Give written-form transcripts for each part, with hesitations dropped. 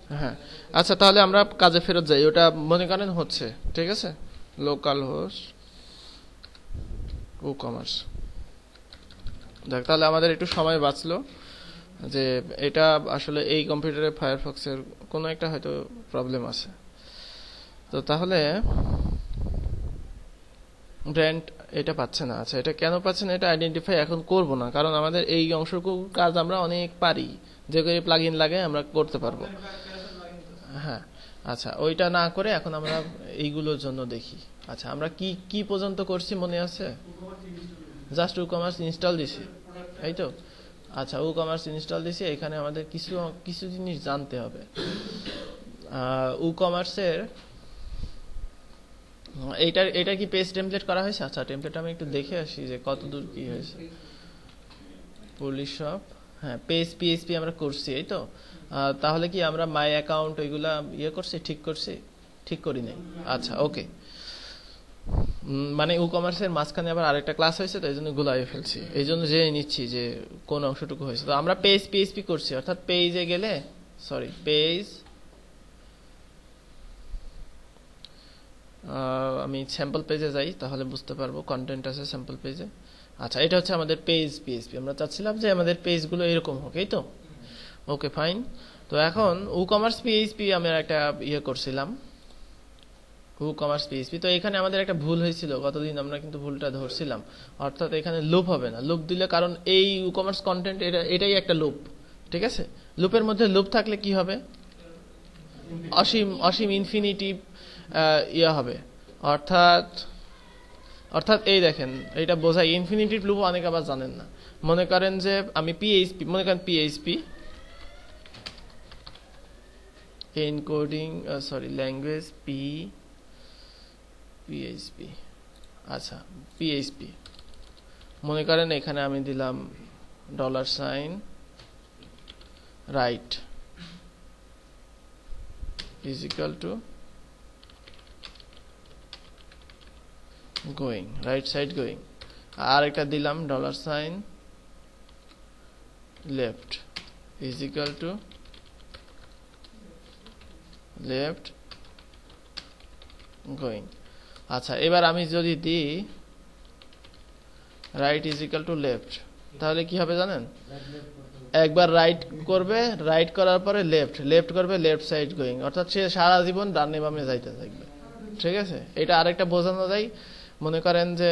হ্যাঁ, আচ্ছা তাহলে আমরা কাজে ফেরত যাই। ওটা মনে করেন হচ্ছে, ঠিক আছে, লোকাল হোস্ট ও কমার্স। দেখ তাহলে আমাদের একটু সময় বাঁচলো, যে এটা আসলে এই কম্পিউটারে ফায়ারফক্সের কোনো একটা হয়তো প্রবলেম আছে। তো তাহলে ব্র্যান্ড এটা পাচ্ছে না। আচ্ছা, এটা কেন পাচ্ছে না এটা আইডেন্টিফাই এখন করব না, কারণ আমাদের এই অংশটুকু কাজ আমরা অনেক পারি, যে করে প্লাগ ইন লাগে আমরা করতে পারবো। হ্যাঁ, আচ্ছা ওইটা না করে এখন আমরা এইগুলোর জন্য দেখি। আচ্ছা আমরা কি কি পর্যন্ত করছি মনে আছে? জাস্ট ই কমার্স ইনস্টল দিছি, এই তো। আচ্ছা ই কমার্স ইনস্টল দিছি, এখানে আমাদের কিছু কিছু জিনিস জানতে হবে। ই কমার্সের এইটা এটা কি পেজ টেমপ্লেট করা হয়েছে? আচ্ছা টেমপ্লেট আমি একটু দেখে আসি যে কত দূর কি হয়েছে। পুলিশ শপ, হ্যাঁ পেজ পিএইচপি আমরা করছি, এই তো। তাহলে কি আমরা মাই অ্যাকাউন্ট ওইগুলা ইয়ে করছি, ঠিক করছি? ঠিক করি নাই। আচ্ছা ওকে, মানে ই কমার্সের মাঝখানে আবার আরেকটা ক্লাস হয়েছে, তো এই জন্য গুলাই ফেলছি, এই জন্য জেনে নিচ্ছি যে কোন অংশটুকু হয়েছে। তো আমরা পেজ পিএইচপি করছি, অর্থাৎ পেজে গেলে, সরি পেজ, আমি স্যাম্পল পেজে যাই তাহলে বুঝতে পারবো কন্টেন্ট আছে স্যাম্পল পেজে। আচ্ছা এটা হচ্ছে আমাদের পেজ পিএইচপি, আমরা চাচ্ছিলাম যে আমাদের পেজগুলো এরকম হোক, এই তো। Okay fine. তো এখন ই কমার্স পিএইচপি আমরা একটা ইয়ে করছিলাম, ই কমার্স পিএইচপি। তো এখানে আমাদের একটা ভুল হয়েছিল, গতদিন আমরা কিন্তু ভুলটা ধরছিলাম। অর্থাৎ এখানে লুপ হবে না, লুপ দিলে, কারণ এই ই কমার্স কন্টেন্ট এটাই একটা লুপ, ঠিক আছে। লুপের মধ্যে লুপ থাকলে কি হবে? অসীম অসীম ইনফিনিটি ইয়ে হবে। অর্থাৎ অর্থাৎ এই দেখেন, এটা বোঝায় ইনফিনিটিভ লুপ, অনেকে আবার জানেন না। মনে করেন যে আমি পিএইচপি, মনে করেন PHP encoding, sorry language PHP. আচ্ছা পিএইচপি, মনে করেন এখানে আমি দিলাম $, right is equal to going, right side going. আর একটা দিলাম $left is equal to left going. আচ্ছা এবার আমি যদি দিই right is equal to left, তাহলে কি হবে জানেন? একবার রাইট করবে, রাইট করার পরে লেফট, লেফট করবে লেফট সাইড গোয়িং, অর্থাৎ সে সারা জীবন ডানে বামে যাইতে থাকবে, ঠিক আছে। এটা আরেকটা বোঝানো যায়, মনে করেন যে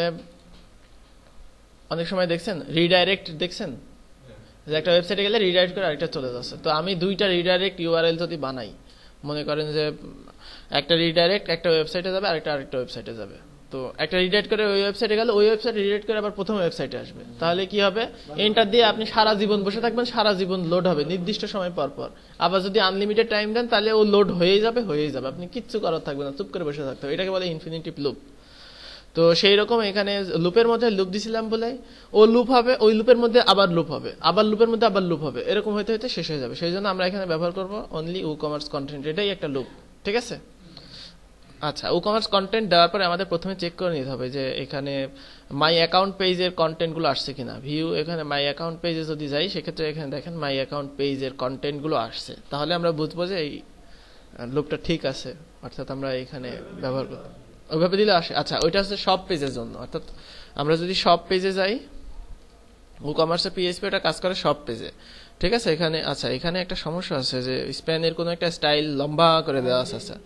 অনেক সময় দেখছেন রিডাইরেক্ট, দেখছেন যে একটা ওয়েবসাইটে গেলে রিডাইরেক্ট করে আরেকটা চলে যাচ্ছে। তো আমি দুইটা রিডাইরেক্ট ইউআরএল যদি বানাই, মনে করেন যে একটা রিডাইরেক্ট একটা ওয়েবসাইটে যাবে, আরেকটা ওয়েবসাইটে যাবে। তো একটা রিডাইরেক্ট করে ওই ওয়েবসাইটে গেলে ওই ওয়েবসাইট রিডাইরেক্ট করে আবার প্রথম ওয়েবসাইটে আসবে, তাহলে কি হবে? এন্টার দিয়ে আপনি সারা জীবন বসে থাকবেন, সারা জীবন লোড হবে নির্দিষ্ট সময় পর পর। আবার যদি আনলিমিটেড টাইম দেন তাহলে ও লোড হয়েই যাবে, আপনি কিচ্ছু করার থাকবে না, চুপ করে বসে থাকতে হবে। এটাকে বলে ইনফিনিটিভ লুপ। তো সেই রকম এখানে লুপের মধ্যে লুপ দিছিলাম বলে ও লুপ হবে, ওই লুপের মধ্যে আবার লুপ হবে, আবার লুপের মধ্যে আবার লুপ হবে, এরকম হইতে হইতে শেষ হয়ে যাবে। সেই জন্য আমরা এখানে ব্যবহার করব অনলি ই কমার্স কন্টেন্ট, এটাই একটা লুপ, ঠিক আছে। আচ্ছা ই কমার্স কন্টেন্ট দেওয়ার পরে আমাদের প্রথমে চেক করে নিতে হবে যে এখানে মাই অ্যাকাউন্ট পেজের কন্টেন্টগুলো আসছে কিনা। ভিউ, এখানে মাই অ্যাকাউন্ট পেজে যদি যাই, সেক্ষেত্রে এখানে দেখেন মাই অ্যাকাউন্ট পেজের কন্টেন্টগুলো আসছে, তাহলে আমরা বুঝবো যে এই লুপটা ঠিক আছে, অর্থাৎ আমরা এখানে ব্যবহার করব, ওইভাবে দিলে আসে। আচ্ছা ওইটা হচ্ছে সব পেজের জন্য, অর্থাৎ আমরা যদি সব পেজে যাই, ই কমার্সের পিএইচপি এটা কাজ করে সব পেজে, ঠিক আছে। এখানে আচ্ছা এখানে একটা সমস্যা আছে যে স্প্যানের কোনো একটা স্টাইল লম্বা করে দেওয়া আছে। আচ্ছা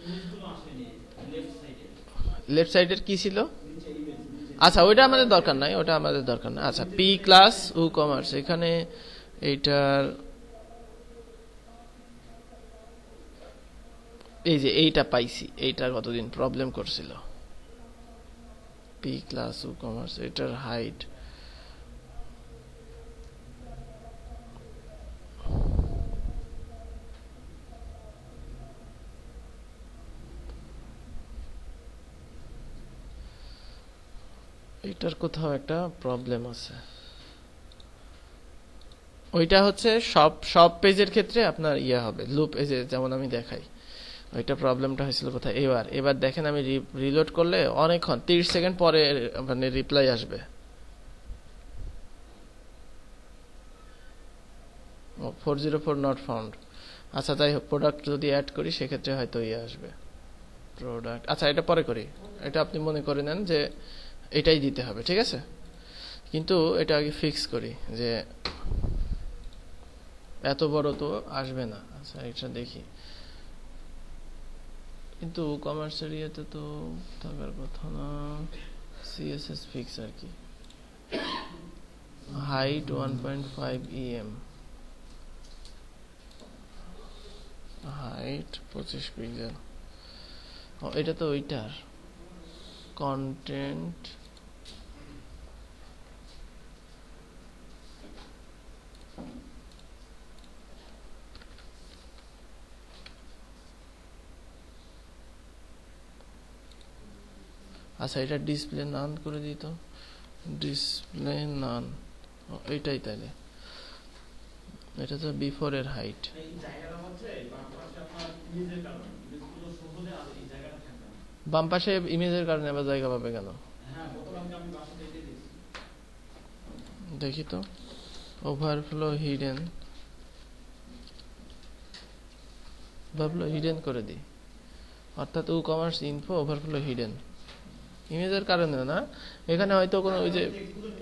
লেফট সাইডের কি ছিল? আচ্ছা ওইটা আমাদের দরকার নাই, ওটা আমাদের দরকার না। আচ্ছা পি ক্লাস ই কমার্স, এখানে এইটার এই যে এইটা পাইছি, এইটা কতদিন প্রবলেম করছিল। পি ক্লাস ই কমার্স, এটার হাইট এটার কোথাও একটা প্রবলেম আছে। ওইটা হচ্ছে সব সব পেজের ক্ষেত্রে আপনার ইয়ে হবে লুপ, এই যে যেমন আমি দেখাই, ওইটা প্রবলেমটা হয়েছিল কোথায়। এবার দেখেন আমি রিলোড করলে অনেকক্ষণ 30 সেকেন্ড পরে মানে রিপ্লাই আসবে। 404 নট ফাউন্ড, আচ্ছা যাই হোক, প্রোডাক্ট যদি অ্যাড করি সেক্ষেত্রে হয়তো আসবে প্রোডাক্ট। আচ্ছা এটা পরে করি, এটা আপনি মনে করে নেন যে এটাই দিতে হবে, ঠিক আছে? কিন্তু এটা আগে ফিক্স করি যে এত বড় তো আসবে না। আচ্ছা এটা দেখি, কিন্তু কমার্সের ইয়েতে তো থাকার কথা না। সিএসএস ফিক্স আর কি, হাইট 1.5 em, হাইট 25 পিক্সেল। ও এটা তো ওইটার কন্টেন্ট। আচ্ছা এটা ডিসপ্লে নান করে দিত, ডিসপ্লে নান, এইটাই তাইলে। এটা তো বিফোর এর হাইট। বাম পাশে ইমেজের কারণে আবার জায়গা পাবে কেন? দেখি তো, ওভারফ্লো হিডেন, ওভারফ্লো হিডেন করে দিই, অর্থাৎ e-commerce info overflow hidden. ইমেজের কারণে না, এখানে হয়তো কোনো ওই যে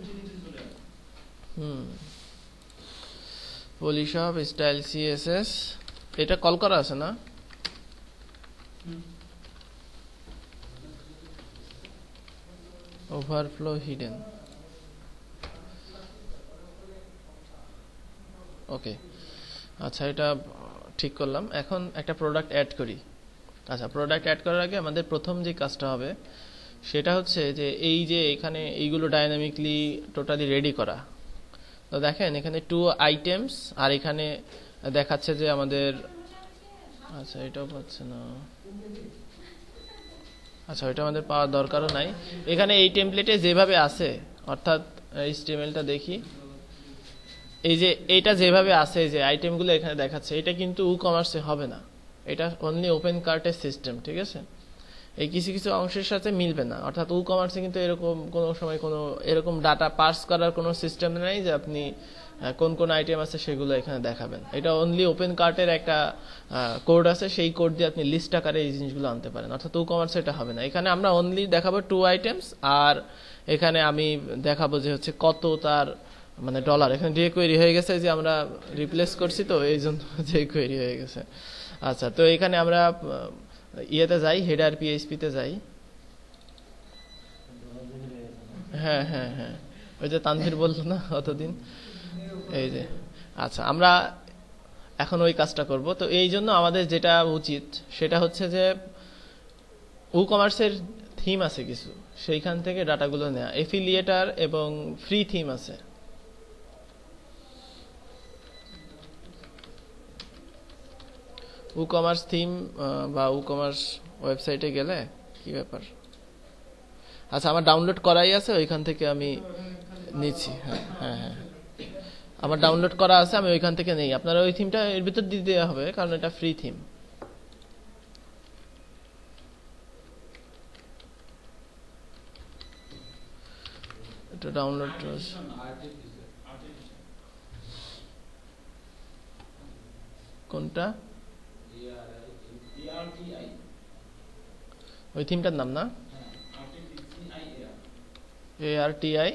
পলিশপ স্টাইল সিএসএস এটা কল করা আছে না? Overflow hidden, okay. আচ্ছা এটা ঠিক করলাম। এখন একটা প্রোডাক্ট অ্যাড করি। আচ্ছা প্রোডাক্ট অ্যাড করার আগে আমাদের প্রথম যে কাজটা হবে সেটা হচ্ছে যে এই যে এখানে এইগুলো ডাইনামিকলি টোটালি রেডি করা। তো দেখেন এখানে 2 আইটেমস, আর এখানে দেখাচ্ছে যে আমাদের, আচ্ছা এটাও পাচ্ছে না। আচ্ছা এটা আমাদের পাওয়ার দরকারও নাই। এখানে এই টেমপ্লেটে যেভাবে আছে, অর্থাৎ HTML-টা দেখি, এই যে এইটা যেভাবে আছে, যে আইটেমগুলো এখানে দেখাচ্ছে, এটা কিন্তু ই-কমার্সে হবে না, এটা অনলি ওপেন কার্টের সিস্টেম, ঠিক আছে? এই কিছু কিছু অংশের সাথে মিলবে না, অর্থাৎ ই-কমার্সে কিন্তু এরকম কোনো সময় কোনো এরকম ডাটা পার্স করার কোনো সিস্টেম নেই যে আপনি কোন কোন আইটেম আছে সেগুলো এখানে দেখাবেন। এটা অনলি ওপেন কার্টের একটা কোড আছে, সেই কোড দিয়ে আপনি লিস্ট আকারে এই জিনিসগুলো আনতে পারেন, অর্থাৎ ই-কমার্সে এটা হবে না। এখানে আমরা অনলি দেখাবো 2 আইটেমস, আর এখানে আমি দেখাবো যে হচ্ছে কত তার মানে ডলার। এখানে যে কোয়েরি হয়ে গেছে, যে আমরা রিপ্লেস করছি তো এই জন্য যে কোয়েরি হয়ে গেছে। আচ্ছা তো এখানে আমরা ইয়েতে যাই, হেডার পিএইচপিতে যাই। হ্যাঁ হ্যাঁ হ্যাঁ, ওই যে তানভীর বললো না অতদিন, এই যে। আচ্ছা আমরা এখন ওই কাজটা করব। তো এই জন্য আমাদের যেটা উচিত সেটা হচ্ছে যে ই-কমার্সের থিম আছে কিছু, সেইখান থেকে ডাটাগুলো নেওয়া। এফিলিয়েটার এবং ফ্রি থিম আছে। ই-কমার্স থিম বা ই-কমার্স ওয়েবসাইটে গেলে কি ব্যাপার? আচ্ছা আমার ডাউনলোড করাই আছে, ওইখান থেকে আমি নিচ্ছি। হ্যাঁ হ্যাঁ হ্যাঁ, আমার ডাউনলোড করা আছে, আমি ওইখান থেকে নেই। আপনারা ওই থিমটা এর ভিতর দিয়ে দেওয়া হবে, কারণ এটা ফ্রি থিম। এটা ডাউনলোড কোনটা? ওই থিমটার নাম না? ARTI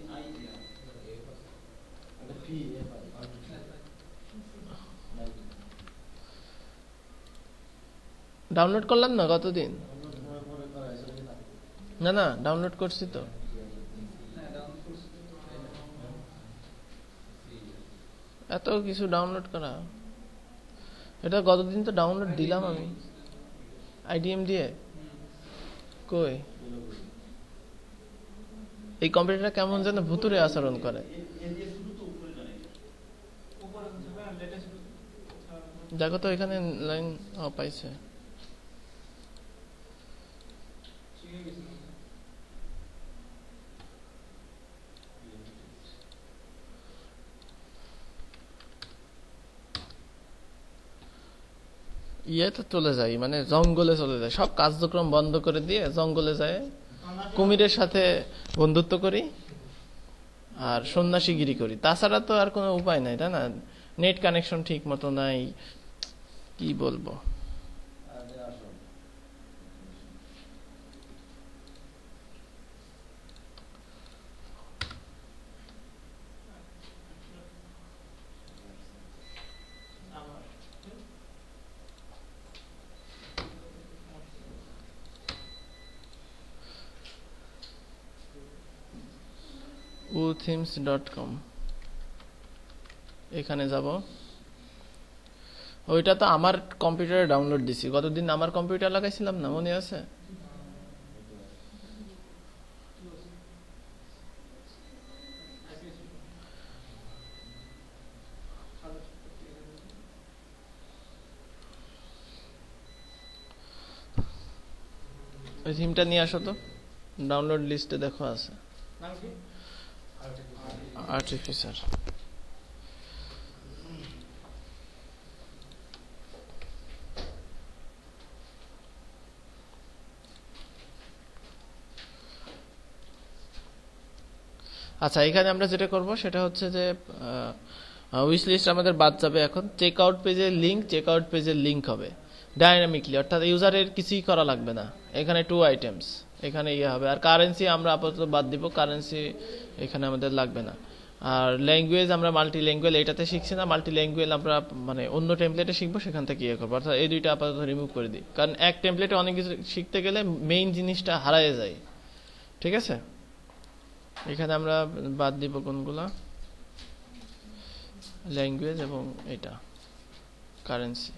ডাউনলোড করলাম না কতদিন? না না ডাউনলোড করছি তো। এত কিছু ডাউনলোড করা, এটা গতদিন তো ডাউনলোড দিলাম আমি আইডিএম দিয়ে। কই এই কম্পিউটারটা কেমন যেন ভুতুরে আচরণ করে। দেখো তো এখানে লাইন পাইছে। ইয়েতে চলে যাই, মানে জঙ্গলে চলে যায়, সব কার্যক্রম বন্ধ করে দিয়ে জঙ্গলে যায়, কুমিরের সাথে বন্ধুত্ব করি আর সন্ন্যাসীগিরি করি। তাছাড়া তো আর কোনো উপায় নাই, তাই না? নেট কানেকশন ঠিক মতো নাই, কি বলবো uthemes.com এখানে যাব ওইটা তো আমার কম্পিউটারে ডাউনলোড দিছি গতদিন আমার কম্পিউটার লাগাইছিলাম না মনে আছে ওই থিমটা নিয়ে আসো তো ডাউনলোড লিস্টে দেখো আছে আর্টিফিশার আচ্ছা এখানে আমরা যেটা করব সেটা হচ্ছে যে উইশ লিস্ট আমাদের বাদ যাবে এখন চেক আউট পেজের লিংক হবে ডাইনামিকলি অর্থাৎ ইউজারের কিছুই করা লাগবে না এখানে 2 আইটেমস এখানে ইয়ে হবে আর কারেন্সি আমরা আপাতত বাদ দিব কারেন্সি এখানে আমাদের লাগবে না আর ল্যাঙ্গুয়েজ আমরা মাল্টি ল্যাঙ্গুয়েজ এটাতে শিখছি না মাল্টি ল্যাঙ্গুয়েজ আমরা মানে অন্য টেমপ্লেটে শিখবো সেখান থেকে ইয়ে করবো অর্থাৎ এই দুইটা আপাতত রিমুভ করে দিই কারণ এক টেমপ্লেটে অনেক কিছু শিখতে গেলে মেইন জিনিসটা হারায় যায় ঠিক আছে এখানে আমরা বাদ দিব কোনগুলা ল্যাঙ্গুয়েজ এবং এটা কারেন্সি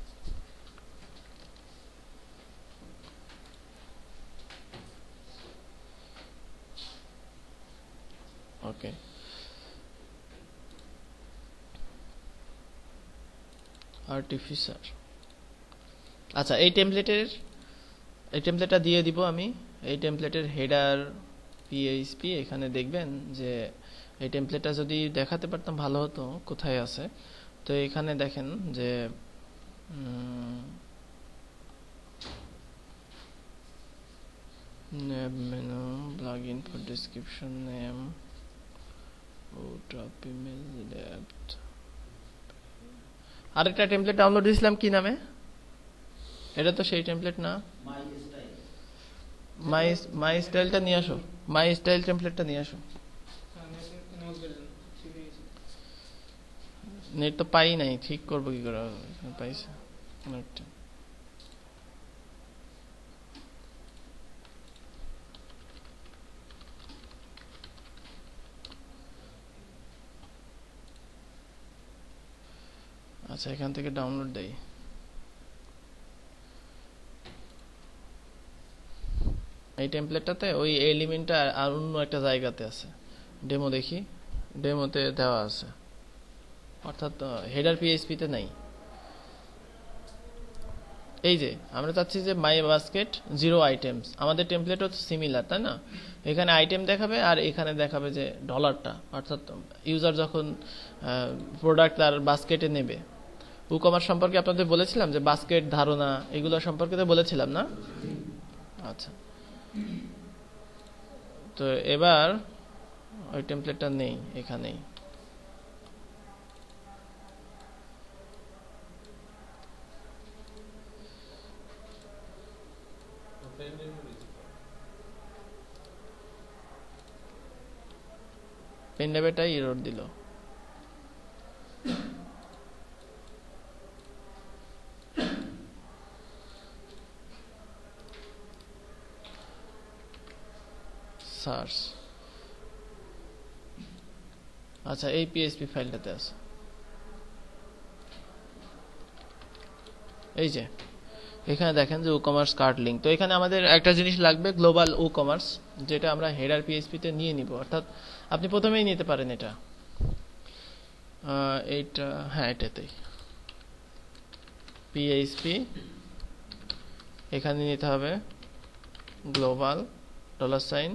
ওকে আর্টিফিশার আচ্ছা এই টেমপ্লেটটা দিয়ে দিব আমি এই টেমপ্লেটের হেডার পিএইচপি এখানে দেখবেন যে এই টেমপ্লেটটা যদি দেখাতে পারতাম ভালো হতো কোথায় আছে তো এখানে দেখেন যে name menu plugin for description name top image depth আরেকটা টেমপ্লেট ডাউনলোড দিয়েছিলাম কি নামে এটা তো সেই টেমপ্লেট না মাই স্টাইলটা নিয়ে আসো মাই স্টাইল টেমপ্লেটটা নিয়ে আসো নেট তো পাই নাই ঠিক করবো কি করে পাইছে নেটটা আচ্ছা এখান থেকে ডাউনলোড দেই এই টেমপ্লেটটাতে ওই এলিমেন্টটা আর অন্য একটা জায়গাতে আছে ডেমো দেখি ডেমোতে দেওয়া আছে অর্থাৎ হেডার পিএইচপি তে নাই এই যে আমরা চাচ্ছি যে মাই বাস্কেট 0 আইটেমস আমাদের টেমপ্লেটও তো সিমিলার তাই না এখানে আইটেম দেখাবে আর এখানে দেখাবে যে ডলারটা অর্থাৎ ইউজার যখন প্রোডাক্ট তার বাস্কেটে নেবে ই-কমার্স সম্পর্কে আপনাদের বলেছিলাম যে বাস্কেট ধারণা এগুলো সম্পর্কে তো বলেছিলাম না আচ্ছা তো এবার ওই টেমপ্লেটটা নেই এখানেই পেনড্রাইভটাই এরর দিল সার্চ আচ্ছা এই পিএইচপি ফাইলটাতে আছে এই যে এখানে দেখেন যে ই-কমার্স কার্ট লিংক তো এখানে আমাদের একটা জিনিস লাগবে গ্লোবাল ই-কমার্স যেটা আমরা হেডার পিএইচপি তে নিয়ে নিব অর্থাৎ আপনি প্রথমেই নিতে পারেন এটা এইটা হ্যাঁ এটাতেই পিএইচপি এখানে নিতে হবে গ্লোবাল $,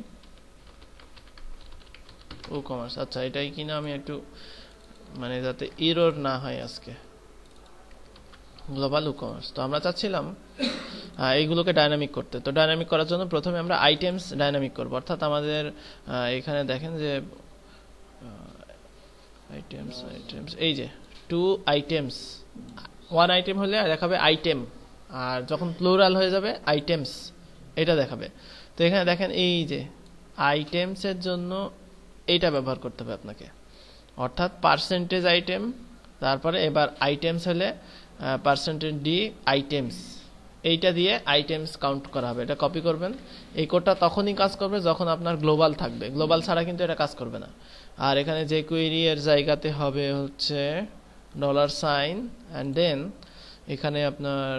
ই-কমার্স আচ্ছা এটাই কিনা আমি একটু মানে যাতে এরর না হয় আজকে গ্লোবাল ই-কমার্স তো আমরা চাচ্ছিলাম এইগুলোকে ডাইনামিক করতে তো ডাইনামিক করার জন্য প্রথমে আমরা আইটেমস ডাইনামিক করব অর্থাৎ আমাদের এখানে দেখেন যে আইটেমস এই যে 2 আইটেমস ওয়ান আইটেম হলে দেখাবে আইটেম, আর যখন প্লুরাল হয়ে যাবে আইটেমস, এটা দেখাবে। তো এখানে দেখেন এই যে আইটেমসের জন্য এইটা ব্যবহার করতে হবে আপনাকে, অর্থাৎ পার্সেন্টেজ আইটেম, তারপরে এবার আইটেমস হলে পার্সেন্টেজ ডি আইটেমস, এইটা দিয়ে আইটেমস কাউন্ট করা হবে। এটা কপি করবেন। এই কোডটা তখনই কাজ করবে যখন আপনার গ্লোবাল থাকবে, গ্লোবাল ছাড়া কিন্তু এটা কাজ করবে না। আর এখানে যে কোয়েরি এর জায়গাতে হবে হচ্ছে $, অ্যান্ড দেন এখানে আপনার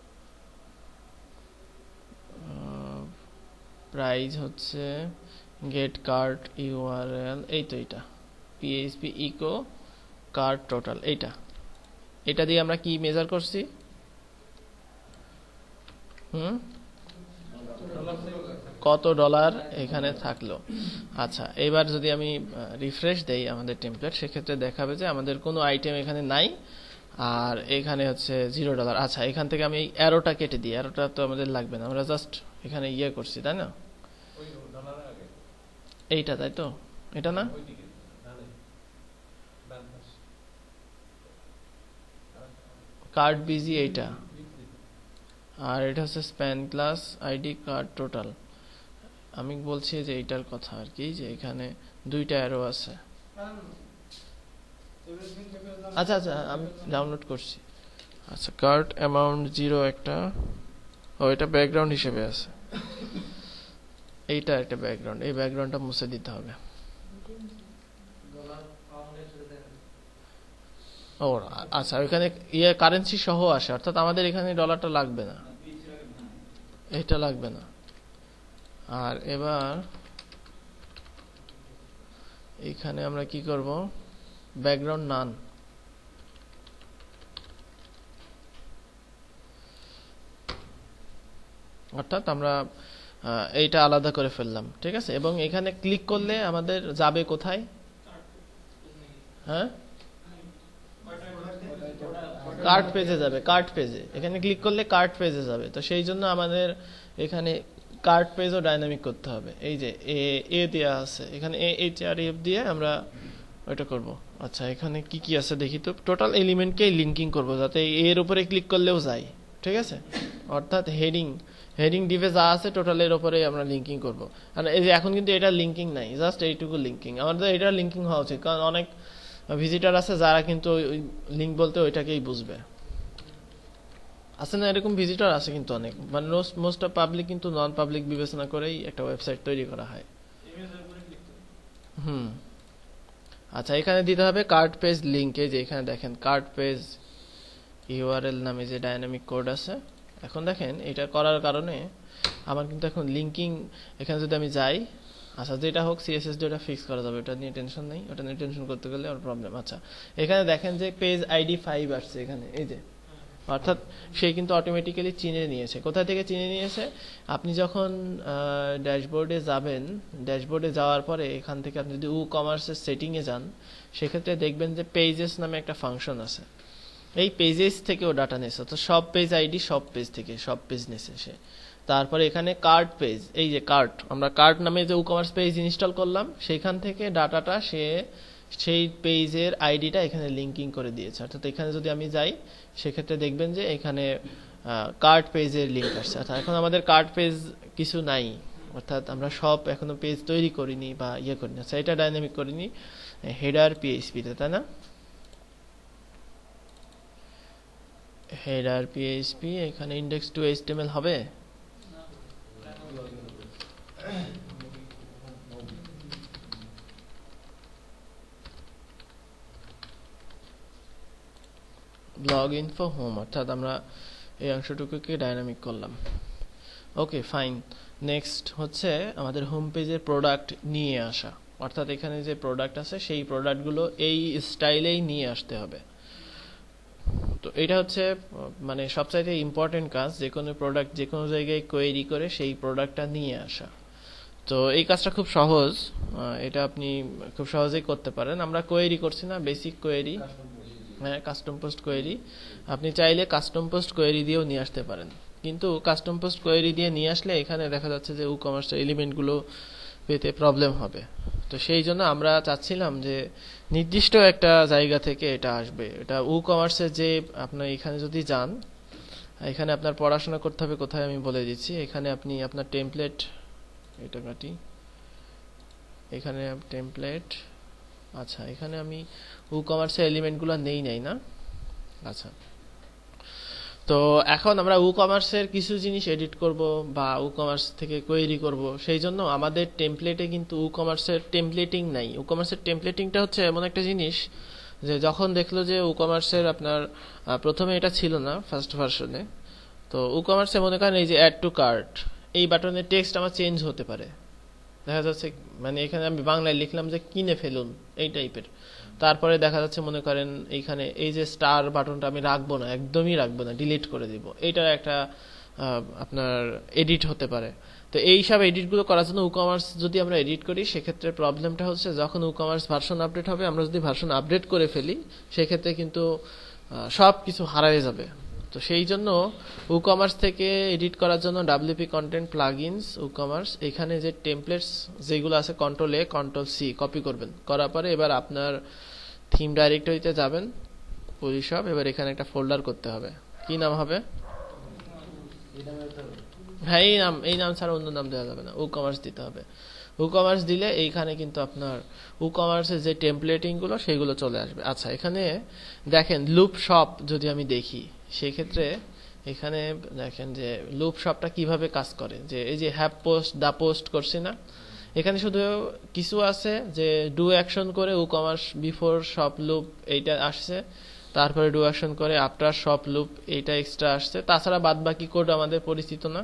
প্রাইস হচ্ছে গেট কার্ট ইউআরএল, এই তো এটা পিএইচপি ইকো কার্ট টোটাল, এটা দিয়ে আমরা কি মেজার করছি? কত ডলার এখানে থাকলো। আচ্ছা, এবার যদি আমি রিফ্রেশ দেই আমাদের টেমপ্লেট, সেক্ষেত্রে দেখাবে যে আমাদের কোনো আইটেম এখানে নাই, আর এখানে হচ্ছে $0। আচ্ছা, এখান থেকে আমি এই অ্যারোটা কেটে দিই, অ্যারোটা তো আমাদের লাগবে না, আমরা জাস্ট এখানে ইয়ে করছি, তাই না? এইটা, তাই তো? এটা না, কার্ড বিজি এইটা, আর এটা হচ্ছে span class ID card total. আমি বলছি যে এইটার কথা আর কি, যে এখানে দুইটা অ্যারো আছে। আচ্ছা আচ্ছা, আমি ডাউনলোড করছি। আচ্ছা, কার্ড অ্যামাউন্ট 0 একটা, ও এটা ব্যাকগ্রাউন্ড হিসেবে আছে, এইটা একটা ব্যাকগ্রাউন্ড, এই ব্যাকগ্রাউন্ডটা মুছে দিতে হবে। ও আচ্ছা, ওইখানে ইয়ে কারেন্সি সহ আসে, অর্থাৎ আমাদের এখানে ডলারটা লাগবে না, এটা লাগবে না। আর এবার এখানে আমরা কি করব, ব্যাকগ্রাউন্ড নান, অর্থাৎ আমরা এইটা আলাদা করে ফেললাম, ঠিক আছে। এবং এখানে ক্লিক করলে আমাদের যাবে কোথায়? হ্যাঁ, কার্ট পেজে যাবে, কার্ট পেজে। এখানে ক্লিক করলে কার্ট পেজে যাবে। তো সেই জন্য আমাদের এখানে কার্ট পেজও ডাইনামিক করতে হবে। এই যে এ দেওয়া আছে, এখানে AHREF দিয়ে আমরা ওইটা করব। আচ্ছা, এখানে কি কি আছে দেখি তো। টোটাল এলিমেন্টকে লিঙ্কিং করব যাতে এর উপরে ক্লিক করলেও যায়, ঠিক আছে। অর্থাৎ হেডিং ডিভে যা আছে টোটালের উপরে আমরা লিঙ্কিং করব। আর এই যে এখন কিন্তু এটা লিঙ্কিং নাই, জাস্ট এইটুকু লিঙ্কিং। আমাদের এটা লিঙ্কিং হওয়া উচিত, কারণ অনেক ভিজিটার আছে যারা কিন্তু লিঙ্ক বলতে ওইটাকেই বুঝবে। আছে না এরকম ভিজিটর আছে কিন্তু অনেক, মানে মোস্ট অফ পাবলিক কিন্তু নন পাবলিক বিবেচনা করেই একটা ওয়েবসাইট তৈরি করা হয়। আচ্ছা, এখানে দিতে হবে কার্ট পেজ লিঙ্কে, যে এখানে দেখেন কার্ট পেজ ইউআরএল নামে যে ডাইনামিক কোড আছে। এখন দেখেন এটা করার কারণে আমার কিন্তু এখন লিঙ্কিং, এখানে যদি আমি যাই, আচ্ছা যেটা হোক সিএসএস ডেটা ফিক্স করা যাবে, ওটা নিয়ে টেনশন নেই, ওটা নিয়ে টেনশন করতে গেলে আর প্রবলেম। আচ্ছা, এখানে দেখেন যে পেজ আইডি 5 আসছে এখানে, এই যে, অর্থাৎ সে কিন্তু অটোমেটিক্যালি চিনে নিয়েছে। কোথা থেকে চিনে নিয়েছে? আপনি যখন ড্যাশবোর্ডে যাবেন, ড্যাশবোর্ডে যাওয়ার পরে এখান থেকে আপনি যদি কমার্সের সেটিংয়ে যান, সেক্ষেত্রে দেখবেন যে পেজেস নামে একটা ফাংশন আছে। এই পেজেস থেকে ও ডাটা নিয়েছে, তো সব পেজ আইডি সব পেজ থেকে সব পেজ নিয়েছে সে। তারপরে এখানে কার্ট পেজ, এই যে কার্ট, আমরা কার্ট নামে যে কমার্স পেজ ইনস্টল করলাম, সেখান থেকে ডাটাটা সে সেই পেজের আইডিটা এখানে লিঙ্কিং করে দিয়েছে। অর্থাৎ এখানে যদি আমি যাই, সেক্ষেত্রে দেখবেন যে এখানে কার্ট পেজের লিঙ্ক আসছে। অর্থাৎ এখন আমাদের কার্ট পেজ কিছু নাই, অর্থাৎ আমরা সব এখনো পেজ তৈরি করিনি বা ইয়ে করিনি। আচ্ছা, এটা ডাইনামিক করিনি হেডার পিএইচপিতে, তাই না? হেডার পিএইচপি, এখানে ইন্ডেক্স টু এইচটিএমএল হবে। ব্লগ ইনফো হোম, অর্থাৎ আমরা এই অংশটুকুকে ডাইনামিক করলাম। ওকে, ফাইন। নেক্সট হচ্ছে আমাদের হোম পেজের প্রোডাক্ট নিয়ে আসা, অর্থাৎ এখানে যে প্রোডাক্ট আছে সেই প্রোডাক্টগুলো এই স্টাইলেই নিয়ে আসতে হবে। তো এটা হচ্ছে মানে সবচাইতে ইম্পর্টেন্ট কাজ, যে কোনো প্রোডাক্ট যে কোনো জায়গায় কোয়েরি করে সেই প্রোডাক্টটা নিয়ে আসা। তো এই কাজটা খুব সহজ, এটা আপনি খুব সহজেই করতে পারেন। আমরা কোয়েরি করছি না, বেসিক কোয়েরি, হ্যাঁ, কাস্টম পোস্ট কোয়েরি। আপনি চাইলে কাস্টম পোস্ট কোয়েরি দিয়েও নিয়ে আসতে পারেন, কিন্তু কাস্টম পোস্ট কোয়েরি দিয়ে নিয়ে আসলে এখানে দেখা যাচ্ছে যে কমার্সের এলিমেন্টগুলো পেতে প্রবলেম হবে। তো সেই জন্য আমরা চাচ্ছিলাম যে নির্দিষ্ট একটা জায়গা থেকে এটা আসবে। এটা কমার্সের যে আপনার এখানে যদি যান, এখানে আপনার পড়াশোনা করতে হবে কোথায় আমি বলে দিচ্ছি। এখানে আপনি আপনার টেমপ্লেট, এটা কাটি, এখানে টেমপ্লেট, আচ্ছা এখানে আমি কমার্সের এলিমেন্টগুলো নাই না। আচ্ছা, তো এখন আমরা কমার্সের কিছু জিনিস এডিট করব বা কমার্স থেকে কোয়েরি করব। সেই জন্য আমাদের টেমপ্লেটে কিন্তু কমার্সের টেমপ্লেটিং নাই। কমার্সের টেমপ্লেটিংটা হচ্ছে এমন একটা জিনিস যে যখন দেখলো যে কমার্সের আপনার প্রথমে এটা ছিল না ফার্স্ট ভার্সনে, তো কমার্সে মনে করেন এই যে অ্যাড টু কার্ট, এই বাটনের টেক্সট আমার চেঞ্জ হতে পারে। দেখা যাচ্ছে মানে এখানে আমি বাংলায় লিখলাম যে কিনে ফেলুন, এই টাইপের। তারপরে দেখা যাচ্ছে মনে করেন এইখানে এই যে স্টার বাটনটা আমি রাখবো না, একদমই রাখবো না, ডিলিট করে দিব। এইটার একটা আপনার এডিট হতে পারে। তো এইসব এডিটগুলো করার জন্য কমার্স যদি আমরা এডিট করি, সেক্ষেত্রে প্রবলেমটা হচ্ছে যখন কমার্স ভার্সন আপডেট হবে, আমরা যদি ভার্সন আপডেট করে ফেলি, সেক্ষেত্রে কিন্তু সব কিছু হারিয়ে যাবে। তো সেই জন্য কমার্স থেকে এডিট করার জন্য WP কন্টেন্ট প্লাগইনস কমার্স, এখানে যে টেমপ্লেটস যেগুলো আছে control A control C copy করবেন। করার পরে এবার আপনার থিম ডাইরেক্টরিতে যাবেন, পরিসব, এবার এখানে একটা ফোল্ডার করতে হবে। কি নাম হবে? হ্যাঁ, এই নাম ছাড়া অন্য নাম দেওয়া যাবে না, কমার্স দিতে হবে। কমার্স দিলে এইখানে কিন্তু আপনার কমার্সের যে টেমপ্লেটিং গুলো সেগুলো চলে আসবে। আচ্ছা, এখানে দেখেন লুপ শপ যদি আমি দেখি, সেক্ষেত্রে এখানে দেখেন যে লুপ শপটা কিভাবে কাজ করে। যে এই যে হ্যাভ পোস্ট দা পোস্ট করছি না, এখানে শুধু কিছু আছে যে ডু অ্যাকশন করে কমার্স বিফোর শপ লুপ এইটা আসছে, তারপরে ডু অ্যাকশন করে আফটার শপ লুপ এইটা এক্সট্রা আসছে। তাছাড়া বাদ বাকি কোড আমাদের পরিচিত না।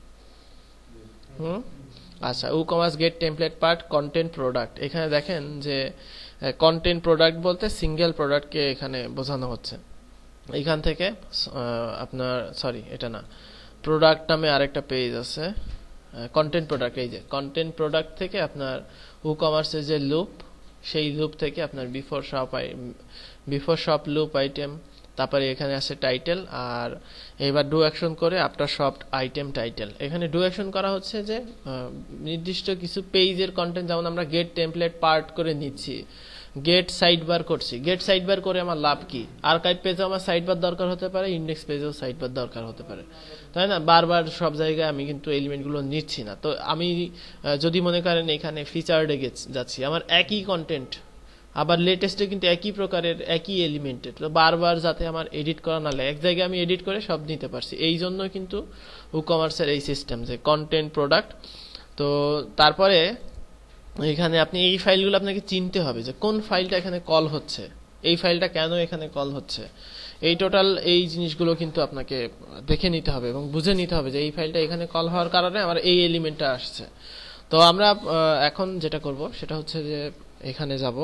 আচ্ছা, commerce get template part content product, এখানে দেখেন যে কন্টেন্ট প্রোডাক্ট বলতে সিঙ্গেল প্রোডাক্টকে এখানে বোঝানো হচ্ছে। এখান থেকে আপনার সরি এটা না, প্রোডাক্ট নামে আরেকটা পেজ আছে, কন্টেন্ট প্রোডাক্ট। এই যে কন্টেন্ট প্রোডাক্ট থেকে আপনার কমার্সের যে লুপ, সেই লুপ থেকে আপনার বিফোর শপ লুপ আইটেম, তারপরে এখানে আছে টাইটেল, আর এবার ডু অ্যাকশন করে আফটার শপ আইটেম টাইটেল। এখানে ডু অ্যাকশন করা হচ্ছে যে নির্দিষ্ট কিছু পেজের কন্টেন্ট, যেমন আমরা গেট টেমপ্লেট পার্ট করে নিচ্ছি, গেট সাইড বার করছি। গেট সাইড বার করে আমার লাভ কি? আর্কাইভ পেজে আমার সাইড বার দরকার হতে পারে, ইন্ডেক্স পেজেও সাইড বার দরকার হতে পারে, তাই না? বারবার সব জায়গায় আমি কিন্তু এলিমেন্টগুলো নিচ্ছি না। তো আমি যদি মনে করেন এখানে ফিচার্ডে যাচ্ছি, আমার একই কন্টেন্ট, আবার লেটেস্টে কিন্তু একই প্রকারের একই এলিমেন্টের, তো বারবার যাতে আমার এডিট করা না লাগে, এক জায়গায় আমি এডিট করে সব নিতে পারছি। এই জন্য কিন্তু কমার্সের এই সিস্টেম যে কন্টেন্ট প্রোডাক্ট। তো তারপরে এখানে আপনি এই ফাইলগুলো আপনাকে চিনতে হবে যে কোন ফাইলটা এখানে কল হচ্ছে, এই ফাইলটা কেন এখানে কল হচ্ছে, এই টোটাল এই জিনিসগুলো কিন্তু আপনাকে দেখে নিতে হবে এবং বুঝে নিতে হবে যে এই ফাইলটা এখানে কল হওয়ার কারণে আমার এই এলিমেন্টটা আসছে। তো আমরা এখন যেটা করব সেটা হচ্ছে যে এখানে যাব,